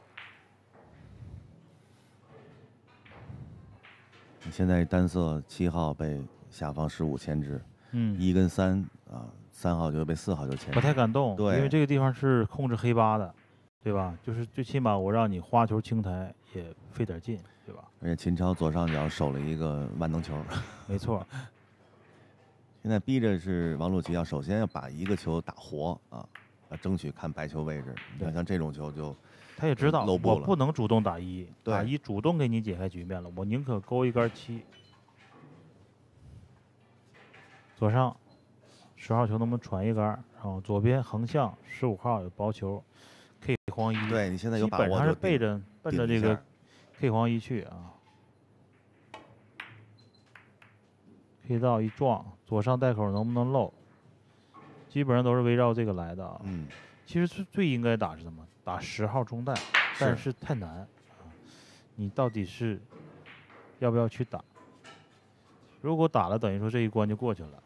现在单色7号被下方15牵制，1跟3啊，3号就被4号就牵制， 不太敢动， 对， 因为这个地方是控制黑八的，对吧？就是最起码我让你花球清台也费点劲，对吧？ 而且秦超左上角守了一个万能球， 没错。 现在逼着是王璐琦首先要把一个球打活啊，要争取看白球位置。你像这种球就。 他也知道我不能主动打1，打1主动给你解开局面了，我宁可勾一杆7。左上10号球能不能传一杆？然后左边横向15号有薄球 ，K 黄1。 对你现在有把握， 基本上是奔着这个 K 黄1去啊。K 道一撞，左上带口能不能漏？基本上都是围绕这个来的啊。其实最应该打是什么？打10号中带，但是太难啊！你到底是要不要去打？如果打了，等于说这一关就过去了。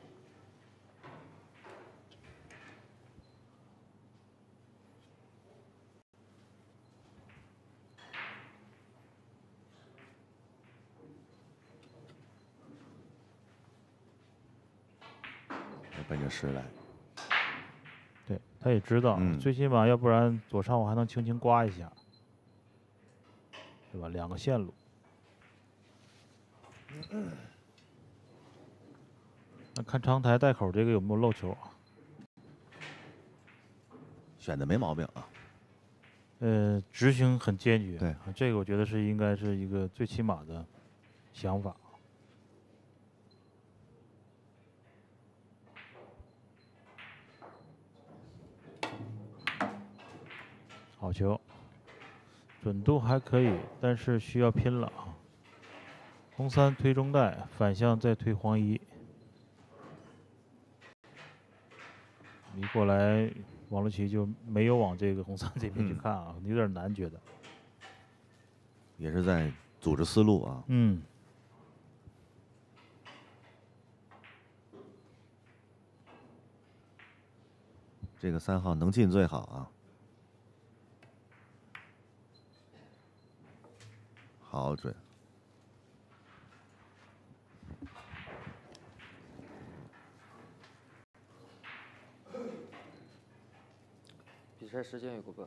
奔着10来。 对，他也知道，最起码要不然左上我还能轻轻刮一下，对吧？2个线路。那看长台带口这个有没有漏球？ 选的没毛病啊。 执行很坚决。 对， 这个我觉得应该是一个最起码的想法。好球，准度还可以，但是需要拼了啊！红3推中带，反向再推黄1，一过来，王璐琦就没有往这个红3这边去看啊，有点难觉得。 也是在组织思路啊。这个3号能进最好啊。好准！ 比赛时间有个半。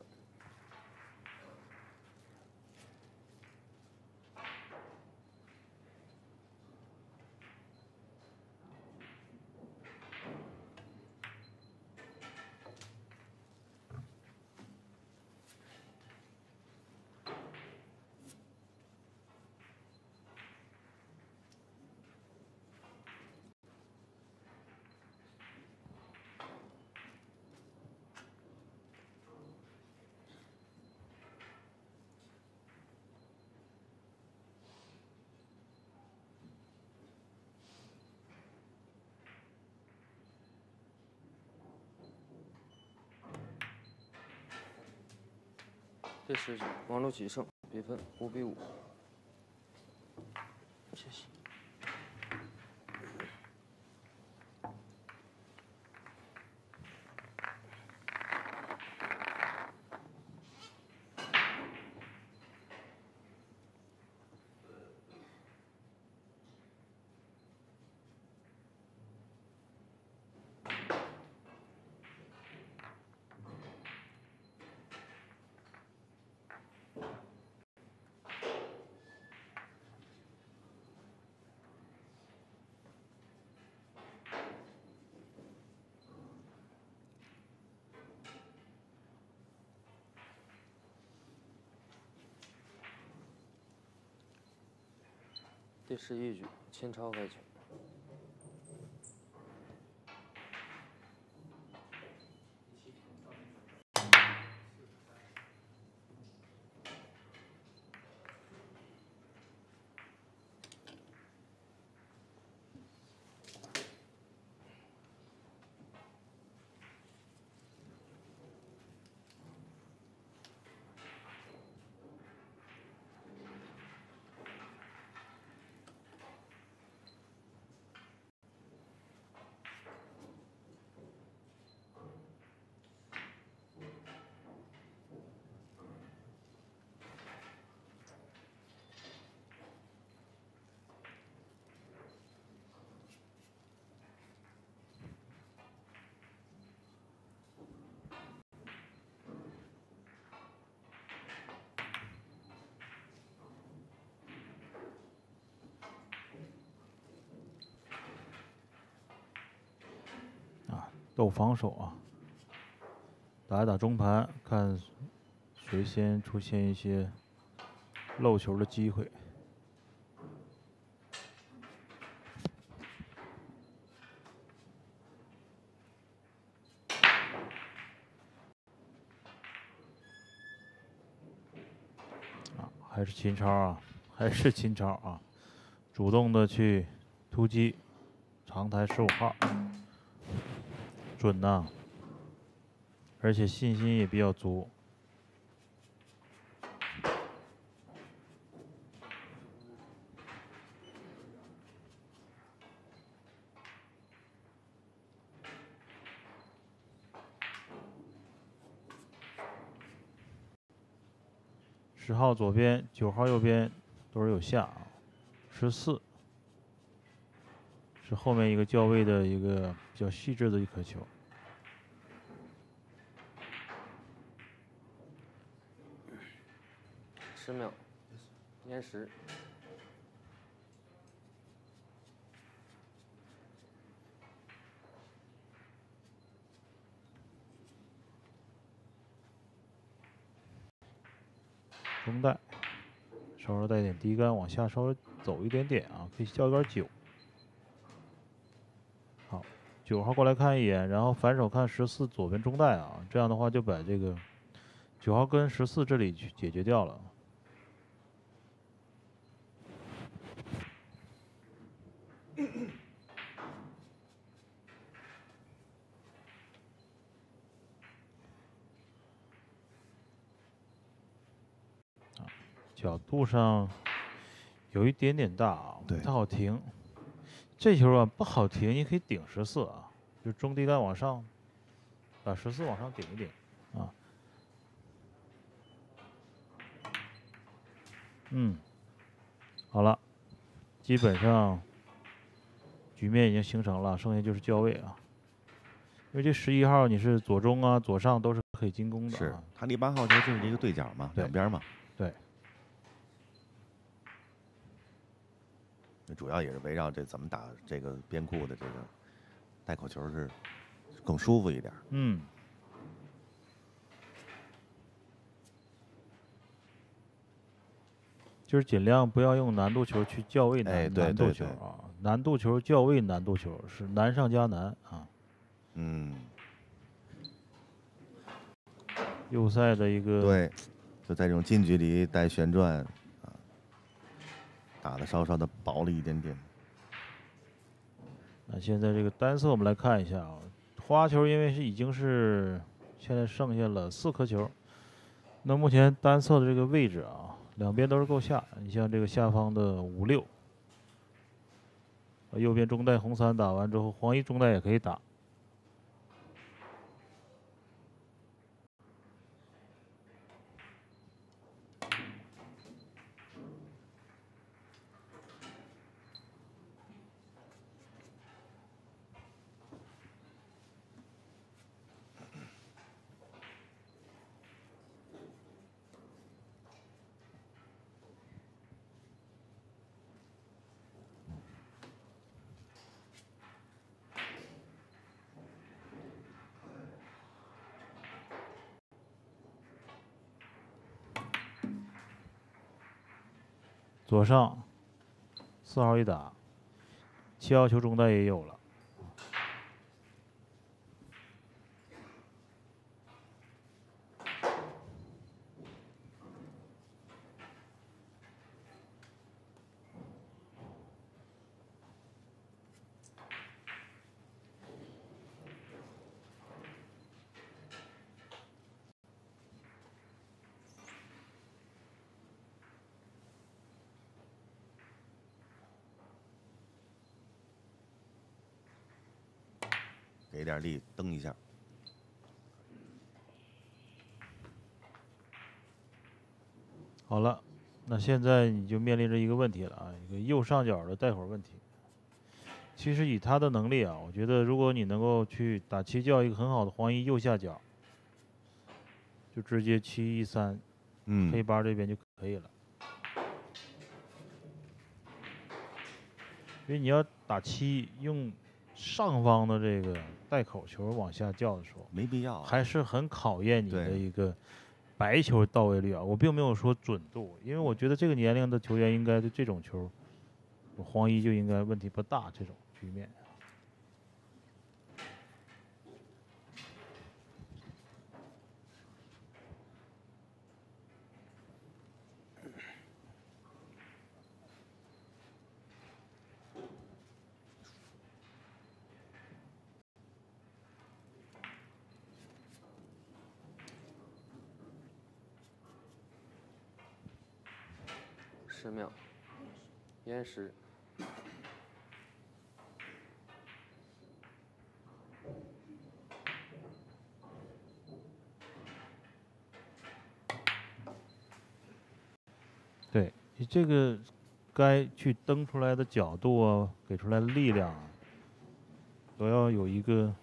第10局，王璐棋胜，比分5比5。谢谢。第11局，秦超开球。 斗防守啊，打一打中盘，看谁先出现一些漏球的机会。还是秦超啊，还是秦超啊，主动的去突击长台15号。准呐，而且信心也比较足。10号左边，9号右边都是有下啊。14是后面一个较位的一个比较细致的一颗球。 10秒，延时。 中带，稍稍带点低杆，往下稍微走一点点啊，可以较一杆9。好，9号过来看一眼，然后反手看14左边中带啊，这样的话就把这个9号跟14这里去解决掉了。角度上有一点点大啊，不太好停。这球啊不好停，你可以顶14啊，就中低杆往上，把14往上顶一顶啊。好了，基本上局面已经形成了，剩下就是校位啊。因为这11号你是左中啊、左上都是可以进攻的、啊。 是，他离8号球就是一个对角嘛，两边嘛。 对。 主要也是围绕这怎么打这个边库的这个带口球是更舒服一点。 就是尽量不要用难度球去校位难度球啊，难度球校位难度球是难上加难啊。右塞的一个对，就在这种近距离带旋转啊，打的稍稍的薄了一点点。 那现在这个单色我们来看一下啊，花球因为是已经是现在剩下了4颗球， 那目前单侧的这个位置啊，两边都是够下。你像这个下方的5、6，右边中带红3打完之后，黄1中带也可以打。左上4号一打，7号球中带也有了。 给点力，蹬一下。 好了，那现在你就面临着一个问题了啊，一个右上角的带火问题。其实以他的能力啊，我觉得如果你能够去打7叫一个很好的黄1右下角，就直接7、1、3，黑8这边就可以了。因为你要打7，用上方的这个带口球往下叫的时候， 没必要， 还是很考验你的一个白球到位率啊。我并没有说准度，因为我觉得这个年龄的球员应该对这种球，黄1就应该问题不大这种局面。 10秒，延时。 对你这个该去蹬出来的角度啊，给出来的力量啊，都要有一个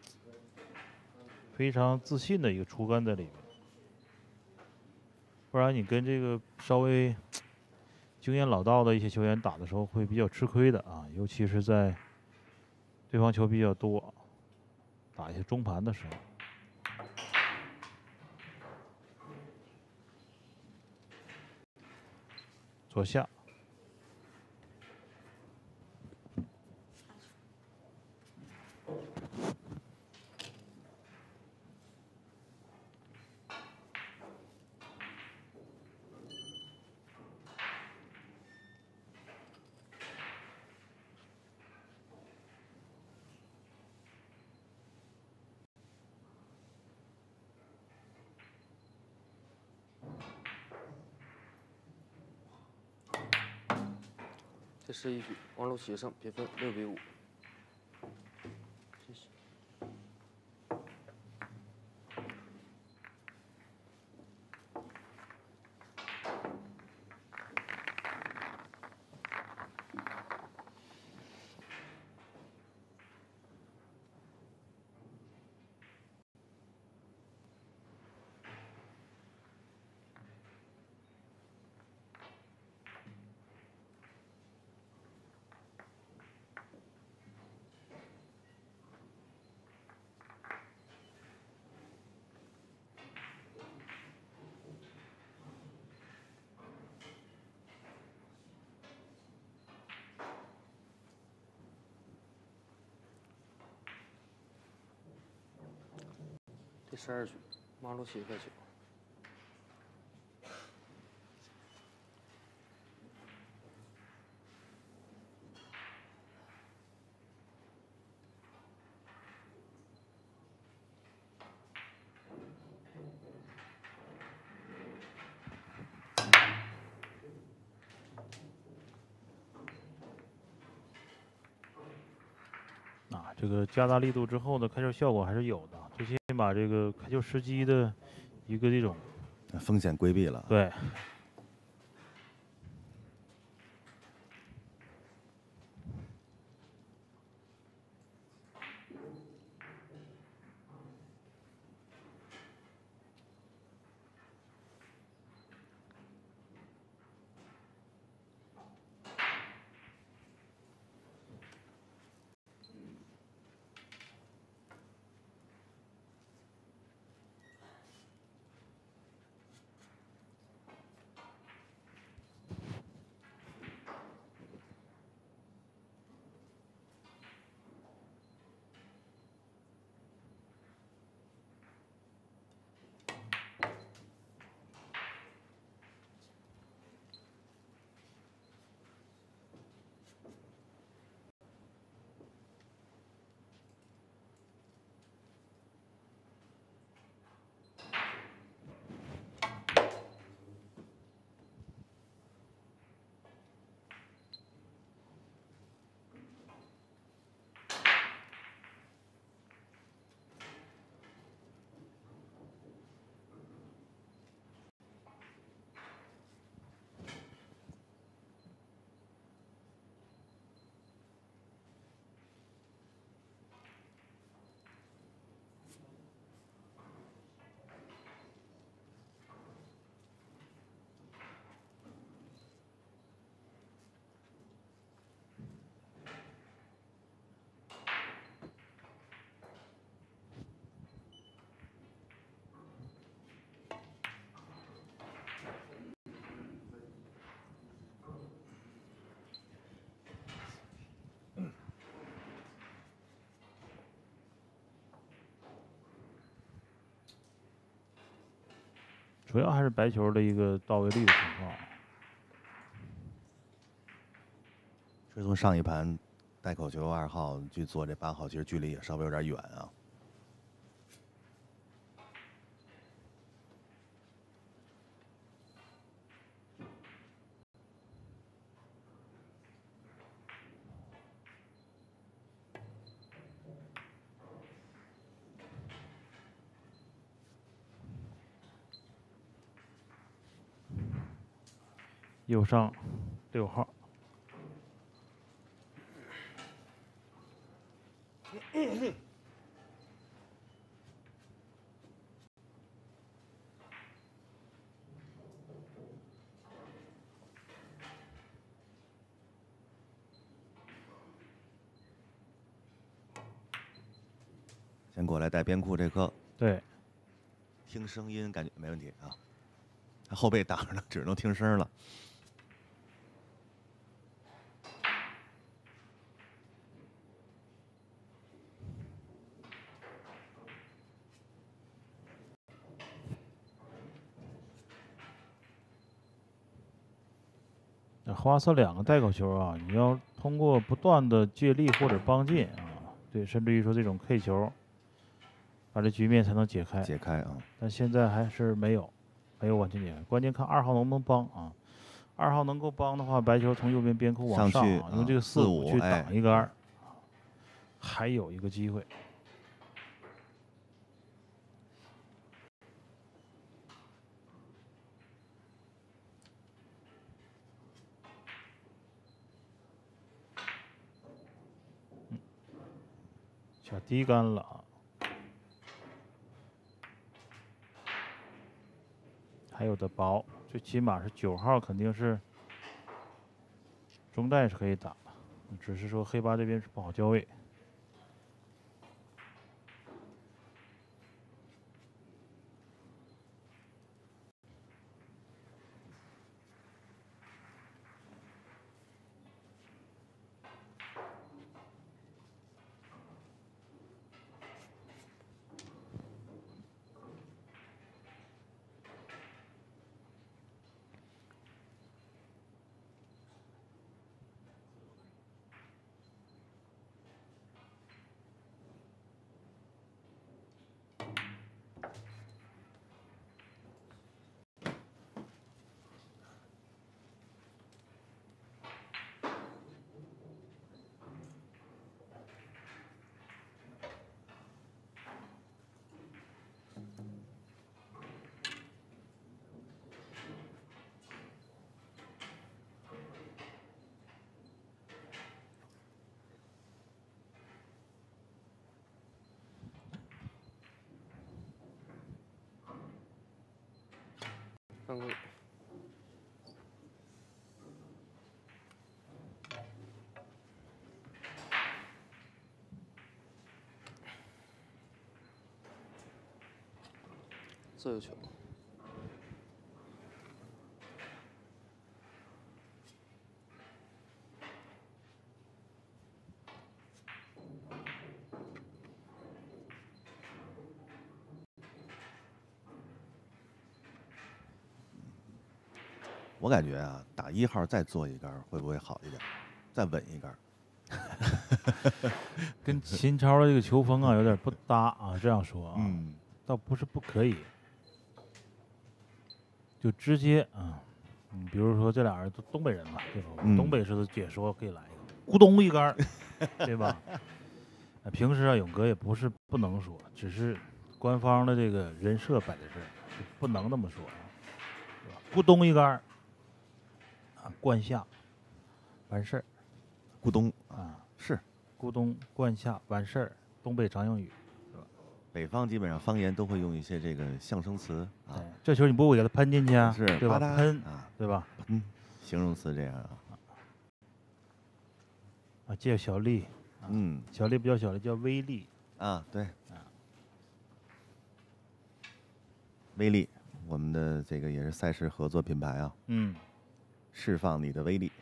非常自信的一个出杆在里面，不然你跟这个稍微经验老道的一些球员打的时候会比较吃亏的啊，尤其是在对方球比较多，打一些中盘的时候。左下。 第11局，王璐棋胜，比分6比5。谢谢。第12局，王璐棋克球。 这个加大力度之后呢，开球效果还是有的，最起码这个开球时机的一个这种风险规避了。 对。主要还是白球的一个到位率的情况。 是从上一盘带口球2号去做这8号，其实距离也稍微有点远啊。 右上6号。 先过来带边库这颗。 对。 听声音感觉没问题啊。他后背挡着了，只能听声了。 花色2个带口球啊，你要通过不断的借力或者帮进啊，对，甚至于说这种 K 球，把这局面才能解开。 解开啊！ 但现在还是没有完全解开，关键看2号能不能帮啊。2号能够帮的话，白球从右边边库往上啊，用这个4、5去挡一个2，还有一个机会。下低杆了啊，还有的薄，最起码是9号肯定是中带是可以打的，只是说黑8这边是不好交位。 犯规。自由球。 我感觉啊，打1号再做一杆会不会好一点？再稳一杆。 跟秦超的这个球风啊有点不搭啊，这样说啊，倒不是不可以，就直接啊，比如说这俩人都东北人嘛，对吧？东北式的解说可以来一个咕咚一杆，对吧？平时啊，勇哥也不是不能说，只是官方的这个人设摆在这儿，不能那么说啊，对吧？咕咚一杆。灌下，完事儿。 咕咚啊，是咕咚灌下完事儿，东北常用语，是吧？ 北方基本上方言都会用一些这个象声词啊。 这球你不会给它喷进去啊？ 是， 对吧？喷啊， 对吧？ 形容词这样啊。 啊，借小力，小力不叫小力，叫威力啊，对啊，威力，我们的这个也是赛事合作品牌啊。释放你的威力。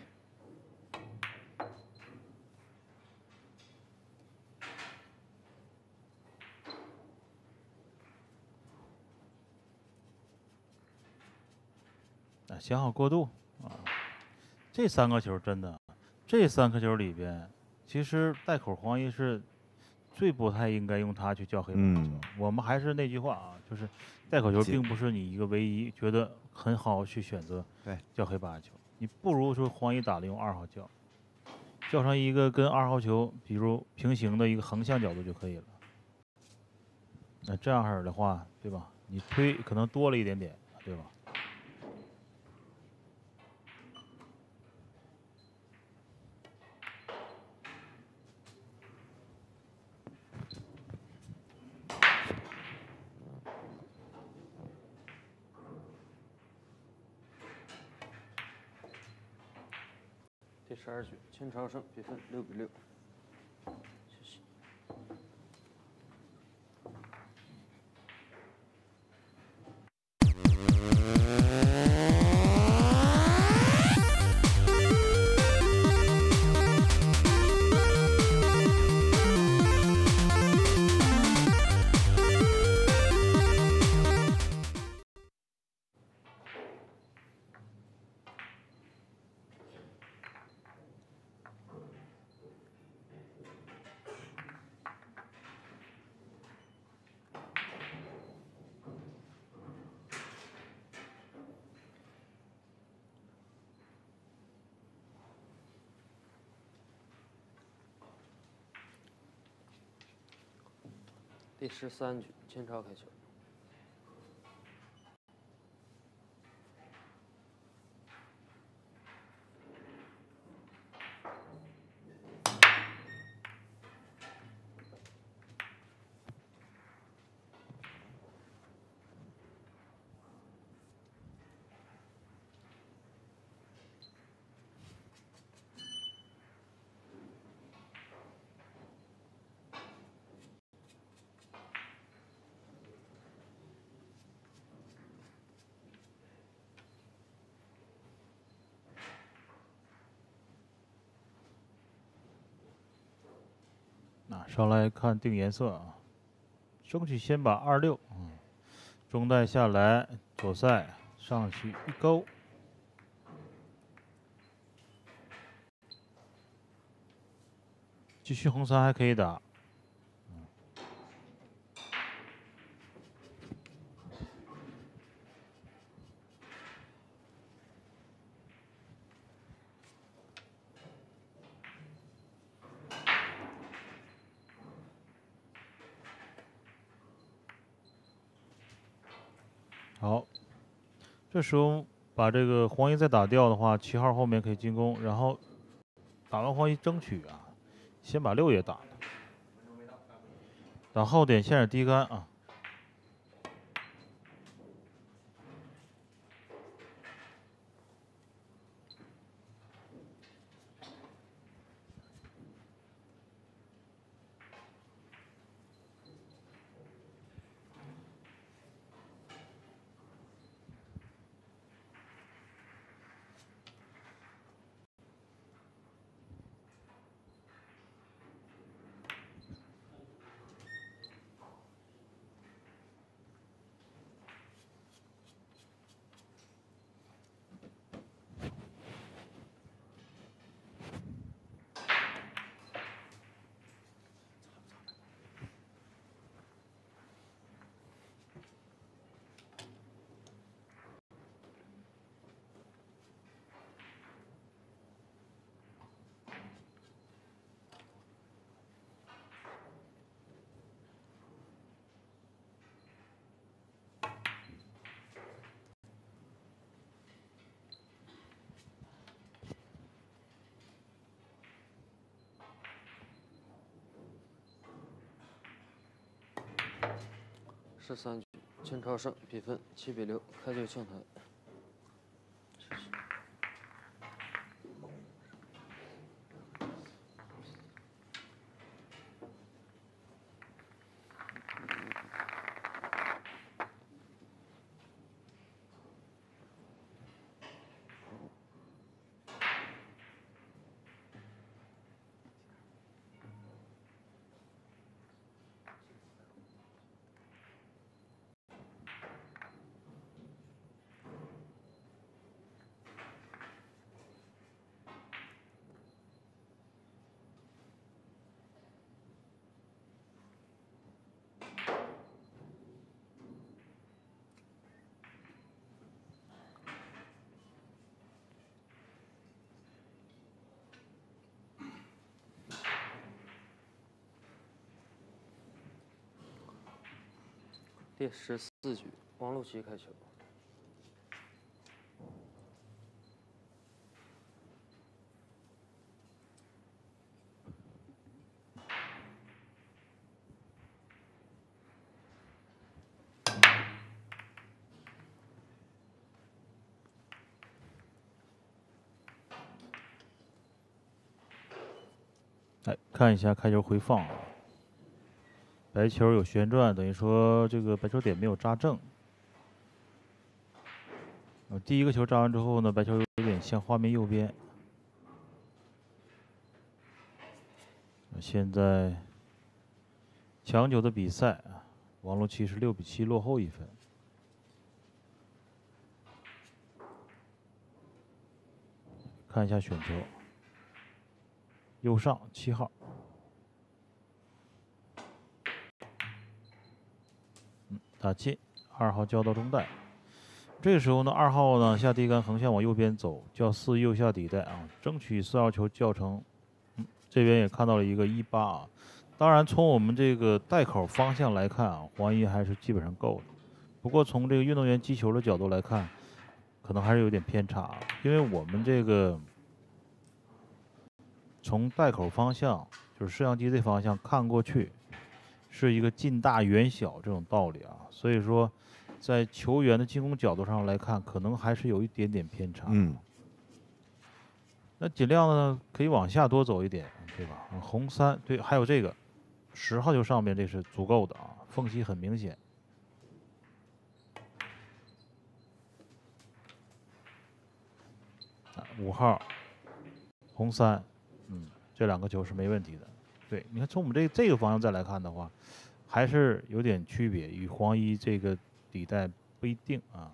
想好过渡啊！这3个球真的，这3颗球里边，其实带口黄衣是最不太应该用它去叫黑板球。我们还是那句话啊，就是带口球并不是你一个唯一觉得很好去选择叫黑板球。你不如说黄衣打了用2号叫，叫上一个跟2号球比如平行的一个横向角度就可以了。那这样式的话，对吧？你推可能多了一点点，对吧？ 第12局，秦超胜，比分6比6。谢谢。第13局，秦超开球。 上来看定颜色啊，争取先把26，中带下来，左塞上去一勾，继续红3还可以打。好，这时候把这个黄衣再打掉的话，7号后面可以进攻，然后打完黄衣争取啊，先把6也打了，打后点先是低杆啊。 13局，陈超胜，比分7比6，开球庆台。第14局，王璐琦开球。 来看一下开球回放。白球有旋转，等于说这个白球点没有扎正。第一个球扎完之后呢，白球有点向画面右边。现在抢9的比赛，王璐琦是6比7落后1分。看一下选球，右上7号。打进，2号交到中袋。这个时候呢，2号呢下低杆横向往右边走，叫4右下底袋啊，争取4号球叫成。这边也看到了一个18啊。当然，从我们这个袋口方向来看啊，黄一还是基本上够的。不过从这个运动员击球的角度来看，可能还是有点偏差，因为我们这个从袋口方向，就是摄像机这方向看过去。是一个近大远小这种道理啊，所以说，在球员的进攻角度上来看，可能还是有一点点偏差。那尽量呢可以往下多走一点，对吧？红3，对，还有这个10号球上面这是足够的啊，缝隙很明显。5号，红3，这2个球是没问题的。对，你看从我们这个方向再来看的话，还是有点区别，与黄一这个底袋不一定啊。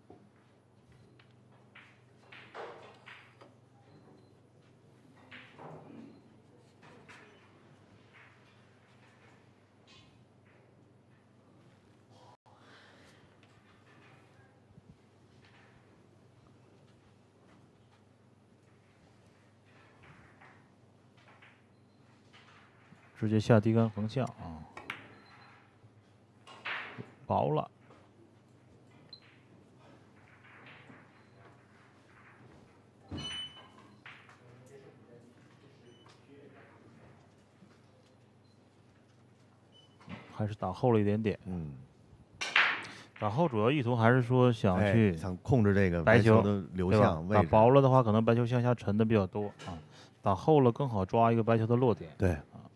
直接下低杆横向啊，薄了。还是打厚了一点点。打厚主要意图还是说想控制这个白球的流向位置。 打薄了的话，可能白球向下沉的比较多啊。打厚了更好抓一个白球的落点。 对。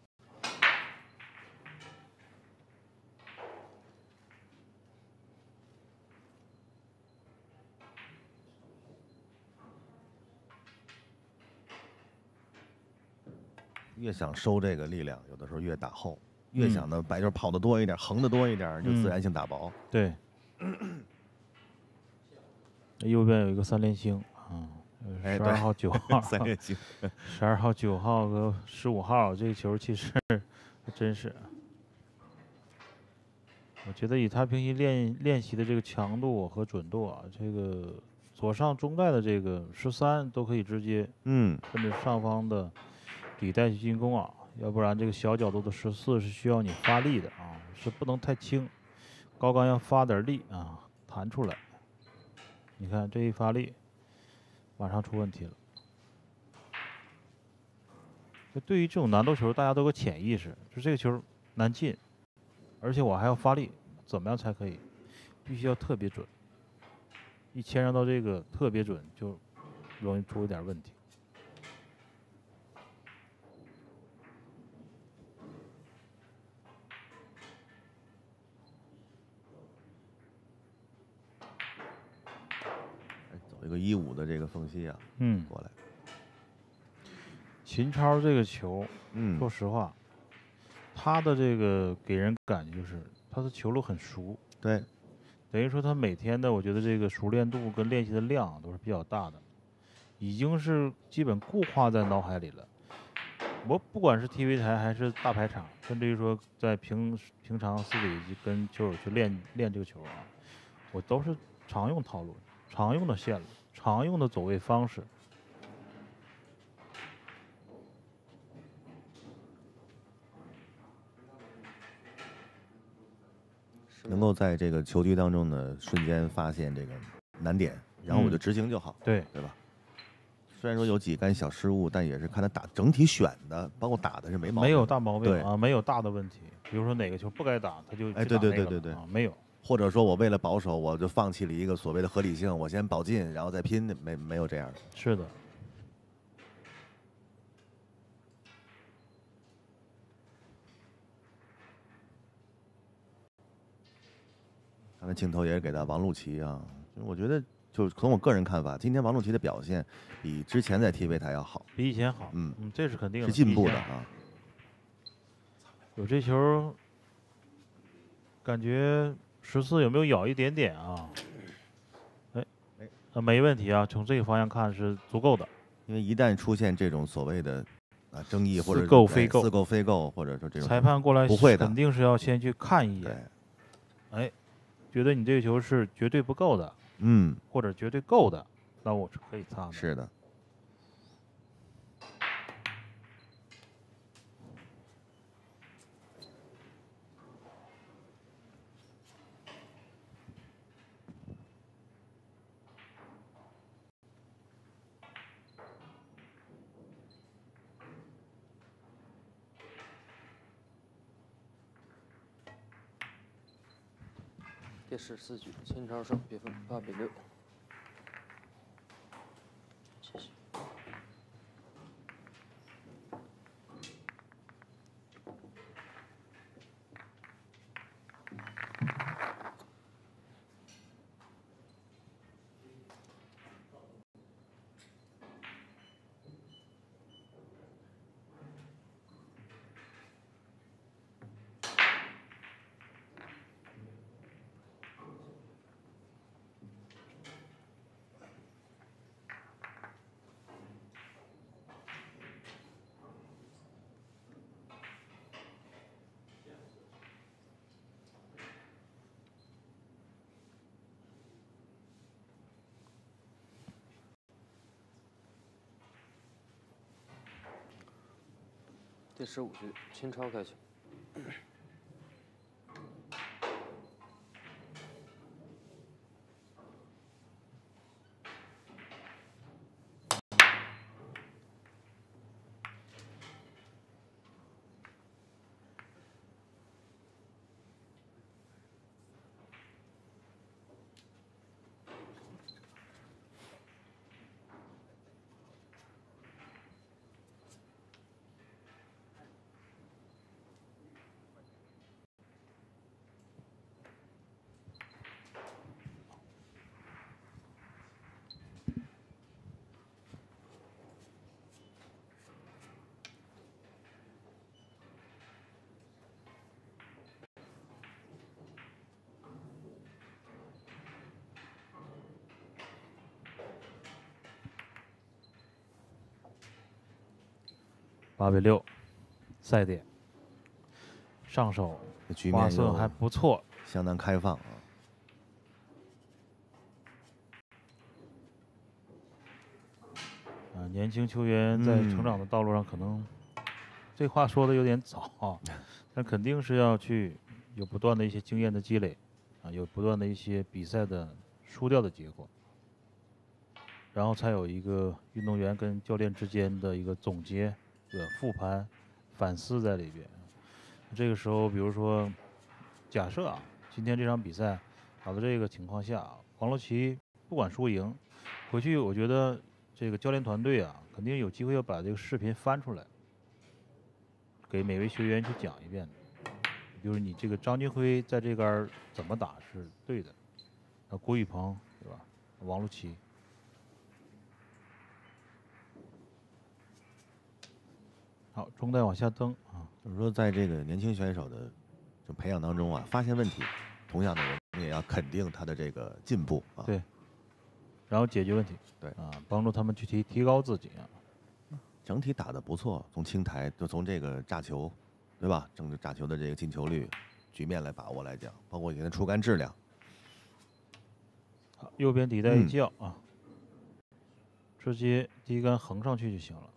越想收这个力量，有的时候越打厚；越想呢白球跑得多一点，横得多一点，就自然性打薄。 对。右边有一个3连星啊，12号、9号 3连星 ，12号、9号和15号，这个球其实真是，我觉得以他平时练习的这个强度和准度啊，这个左上中袋的这个13都可以直接跟着上方的底袋去进攻啊，要不然这个小角度的14是需要你发力的啊，是不能太轻，高杆要发点力啊，弹出来。你看这一发力，马上出问题了。对于这种难度球，大家都有个潜意识，就这个球难进，而且我还要发力， 怎么样才可以？必须要特别准。一牵扯到这个特别准，就容易出一点问题。 走一个1-5的这个缝隙啊，过来。 秦超这个球，说实话，他的这个给人感觉就是他的球路很熟， 对， 等于说他每天的我觉得这个熟练度跟练习的量都是比较大的，已经是基本固化在脑海里了。我不管是 TV 台还是大排场，甚至于说在平常私底下跟球友去练这个球啊，我都是常用套路、常用的线路、常用的走位方式。 能够在这个球局当中呢，瞬间发现这个难点，然后我就执行就好， 对吧？虽然说有几杆小失误，但也是看他打整体选的，包括打的是没毛病， 没有大毛病对啊，没有大的问题。比如说哪个球不该打，他就对， 没有。 或者说我为了保守，我就放弃了一个所谓的合理性，我先保进，然后再拼，没有这样的。 是的。 刚才镜头也是给到王露琪啊，我觉得就从我个人看法，今天王露琪的表现比之前在 TV 台要好， 比以前好，这是肯定的， 是进步的啊。 有这球，感觉14有没有咬一点点啊？没问题啊，从这个方向看是足够的。 因为一旦出现这种所谓的争议或者似够非够， 似够非够，或者说这种裁判过来不会的， 肯定是要先去看一眼。觉得你这个球是绝对不够的，或者绝对够的，那我是可以擦的。 是的。 第14局，秦超胜，比分8-6。谢谢。第15局，秦超开球。 8-6，赛点，上手花色还不错， 相当开放啊。年轻球员在成长的道路上，可能这话说的有点早，但肯定是要去有不断的一些经验的积累，有不断的一些比赛的输掉的结果，然后才有一个运动员跟教练之间的一个总结。复盘、反思在里边。这个时候，比如说，假设啊， 今天这场比赛打到这个情况下，王洛奇不管输赢，回去我觉得这个教练团队啊，肯定有机会要把这个视频翻出来，给每位学员去讲一遍。就是你这个张金辉在这杆怎么打是对的，郭雨鹏对吧？王洛奇。好，中带往下蹬啊， 就是说在这个年轻选手的这培养当中啊，发现问题，同样的我们也要肯定他的这个进步啊。 对。然后解决问题。 对啊，帮助他们去提高自己啊。 整体打得不错，从青台就从这个炸球，对吧？整个炸球的这个进球率、局面来把握来讲，包括你的出杆质量。 好，右边底带一叫啊，直接第一杆横上去就行了。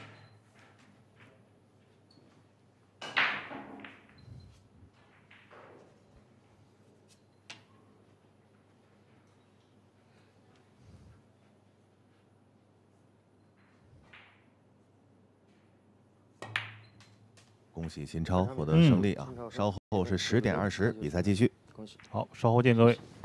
恭喜秦超获得胜利啊！稍后是10点20，比赛继续。 恭喜。 好，稍后见各位。